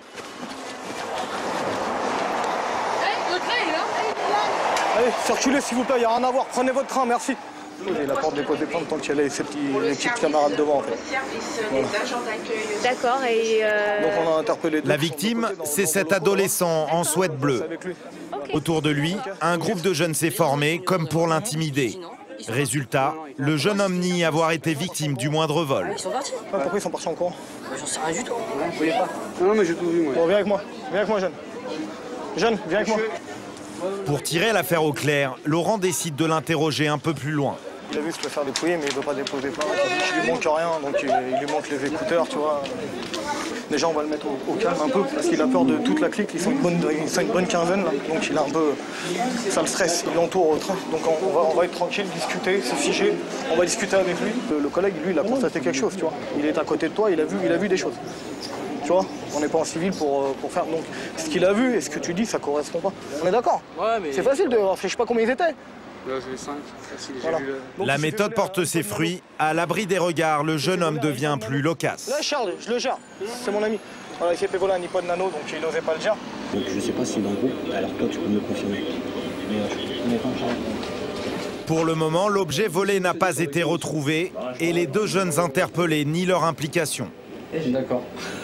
Allez, circulez s'il vous plaît, il n'y a rien à voir. Prenez votre train, merci. Il apporte des plaintes tant qu'il y a ses petites camarades devant en fait. Voilà. D'accord, et donc on a interpellé. La victime, c'est cet adolescent en sweat bleu. Autour de lui, un groupe de jeunes s'est formé comme pour l'intimider. Résultat, le jeune homme nie avoir été victime du moindre vol. Ils sont partis. Pourquoi ils sont partis en courant? J'en sais rien du tout. Vous voyez pas? Non, mais j'ai tout vu, moi. Bon, viens avec moi, jeune. Jeune, viens avec moi. Pour tirer l'affaire au clair, Laurent décide de l'interroger un peu plus loin. Il a vu se faire dépouiller, mais il ne veut pas déposer plainte. Il lui manque rien, donc il lui manque les écouteurs, tu vois. Déjà, on va le mettre au calme un peu, parce qu'il a peur de toute la clique. Ils sont une bonne quinzaine, là, donc il a un peu... Ça le stresse, il l'entoure au train. Donc on va être tranquille, discuter, se figer. On va discuter avec lui. Le collègue, lui, il a constaté quelque chose, tu vois. Il est à côté de toi, il a vu des choses. Tu vois, on n'est pas en civil pour faire... Donc, ce qu'il a vu et ce que tu dis, ça correspond pas. On est d'accord? Ouais, mais... C'est facile de... Je sais pas combien ils étaient. Là, j'ai 5. Voilà. La méthode porte ses fruits. À l'abri des regards, le jeune homme devient plus loquace. Là, Charles, je le gère. C'est mon ami. Voilà, il s'est fait voler un iPod Nano, donc il n'osait pas le dire. Donc je sais pas s'il est dans le groupe, alors toi tu peux me le confirmer. Mais Pour le moment, l'objet volé n'a pas été retrouvé et les 2 jeunes interpellés nient leur implication. D'accord.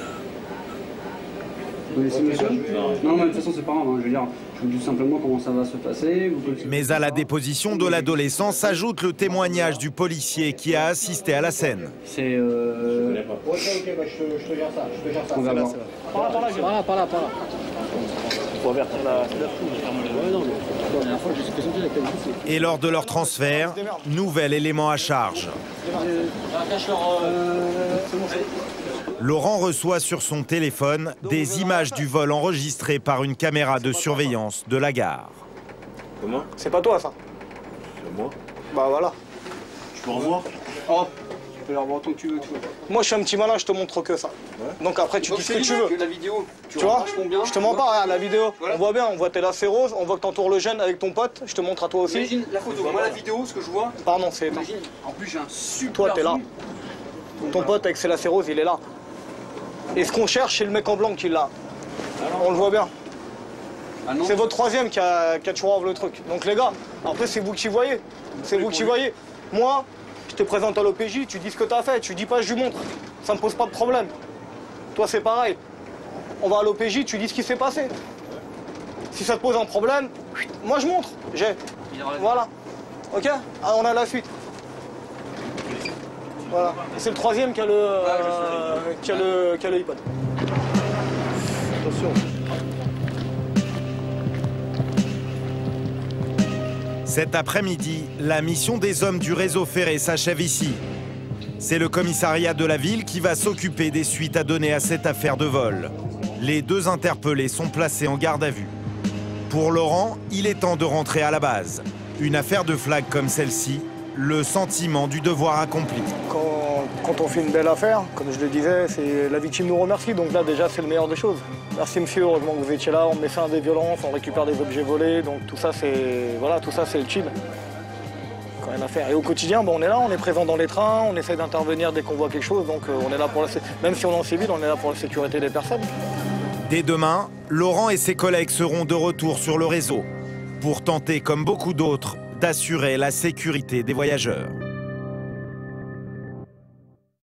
Vous connaissez monsieur? Non, mais de toute façon, c'est pas grave. Hein. Je veux dire, je vous dis simplement comment ça va se passer. Mais à la déposition de l'adolescent s'ajoute le témoignage du policier qui a assisté à la scène. C'est. Ok, bah, je te gère ça. On va voir. Par là. Pour avertir la foule. Et lors de leur transfert, nouvel élément à charge. Laurent reçoit sur son téléphone des images du vol enregistrées par une caméra de surveillance de la gare. Comment? C'est pas toi, ça? C'est moi. Bah voilà. Je peux revoir? Oh. Tu peux le revoir tant que tu veux. Moi, je suis un petit malin, je te montre que ça. Ouais. Donc après, tu dis ce que tu veux. La vidéo, tu vois? Je te mens pas, regarde la vidéo. Voilà. On voit bien, on voit tes lacets roses, on voit que t'entoures le jeune avec ton pote. Je te montre à toi aussi. Imagine la photo, moi la vidéo, ce que je vois. Pardon, c'est... Imagine, en plus j'ai un super... Toi, t'es là. Ton pote avec ses lacets roses, il est là. Et ce qu'on cherche, c'est le mec en blanc qui l'a. On le voit bien. Ah c'est votre troisième qui a toujours le truc. Donc les gars, après c'est vous qui voyez. C'est vous qui voyez. Moi, je te présente à l'OPJ, tu dis ce que t'as fait, tu dis pas je lui montre. Ça me pose pas de problème. Toi c'est pareil. On va à l'OPJ, tu dis ce qui s'est passé. Si ça te pose un problème, moi je montre. Voilà. Ok? Ah, on a la suite. Voilà. C'est le troisième qui a le iPod. Attention. Cet après-midi, la mission des hommes du réseau ferré s'achève ici. C'est le commissariat de la ville qui va s'occuper des suites à donner à cette affaire de vol. Les 2 interpellés sont placés en garde à vue. Pour Laurent, il est temps de rentrer à la base. Une affaire de flag comme celle-ci, le sentiment du devoir accompli. Quand on fait une belle affaire, comme je le disais, la victime nous remercie, donc là déjà c'est le meilleur des choses. Merci monsieur, heureusement que vous étiez là, on met fin à des violences, on récupère des objets volés, donc tout ça c'est voilà, tout ça c'est le chill. Quand rien à faire. Et au quotidien, on est là, on est présent dans les trains, on essaie d'intervenir dès qu'on voit quelque chose, donc on est là pour même si on est en civil, on est là pour la sécurité des personnes. Dès demain, Laurent et ses collègues seront de retour sur le réseau pour tenter, comme beaucoup d'autres, d'assurer la sécurité des voyageurs.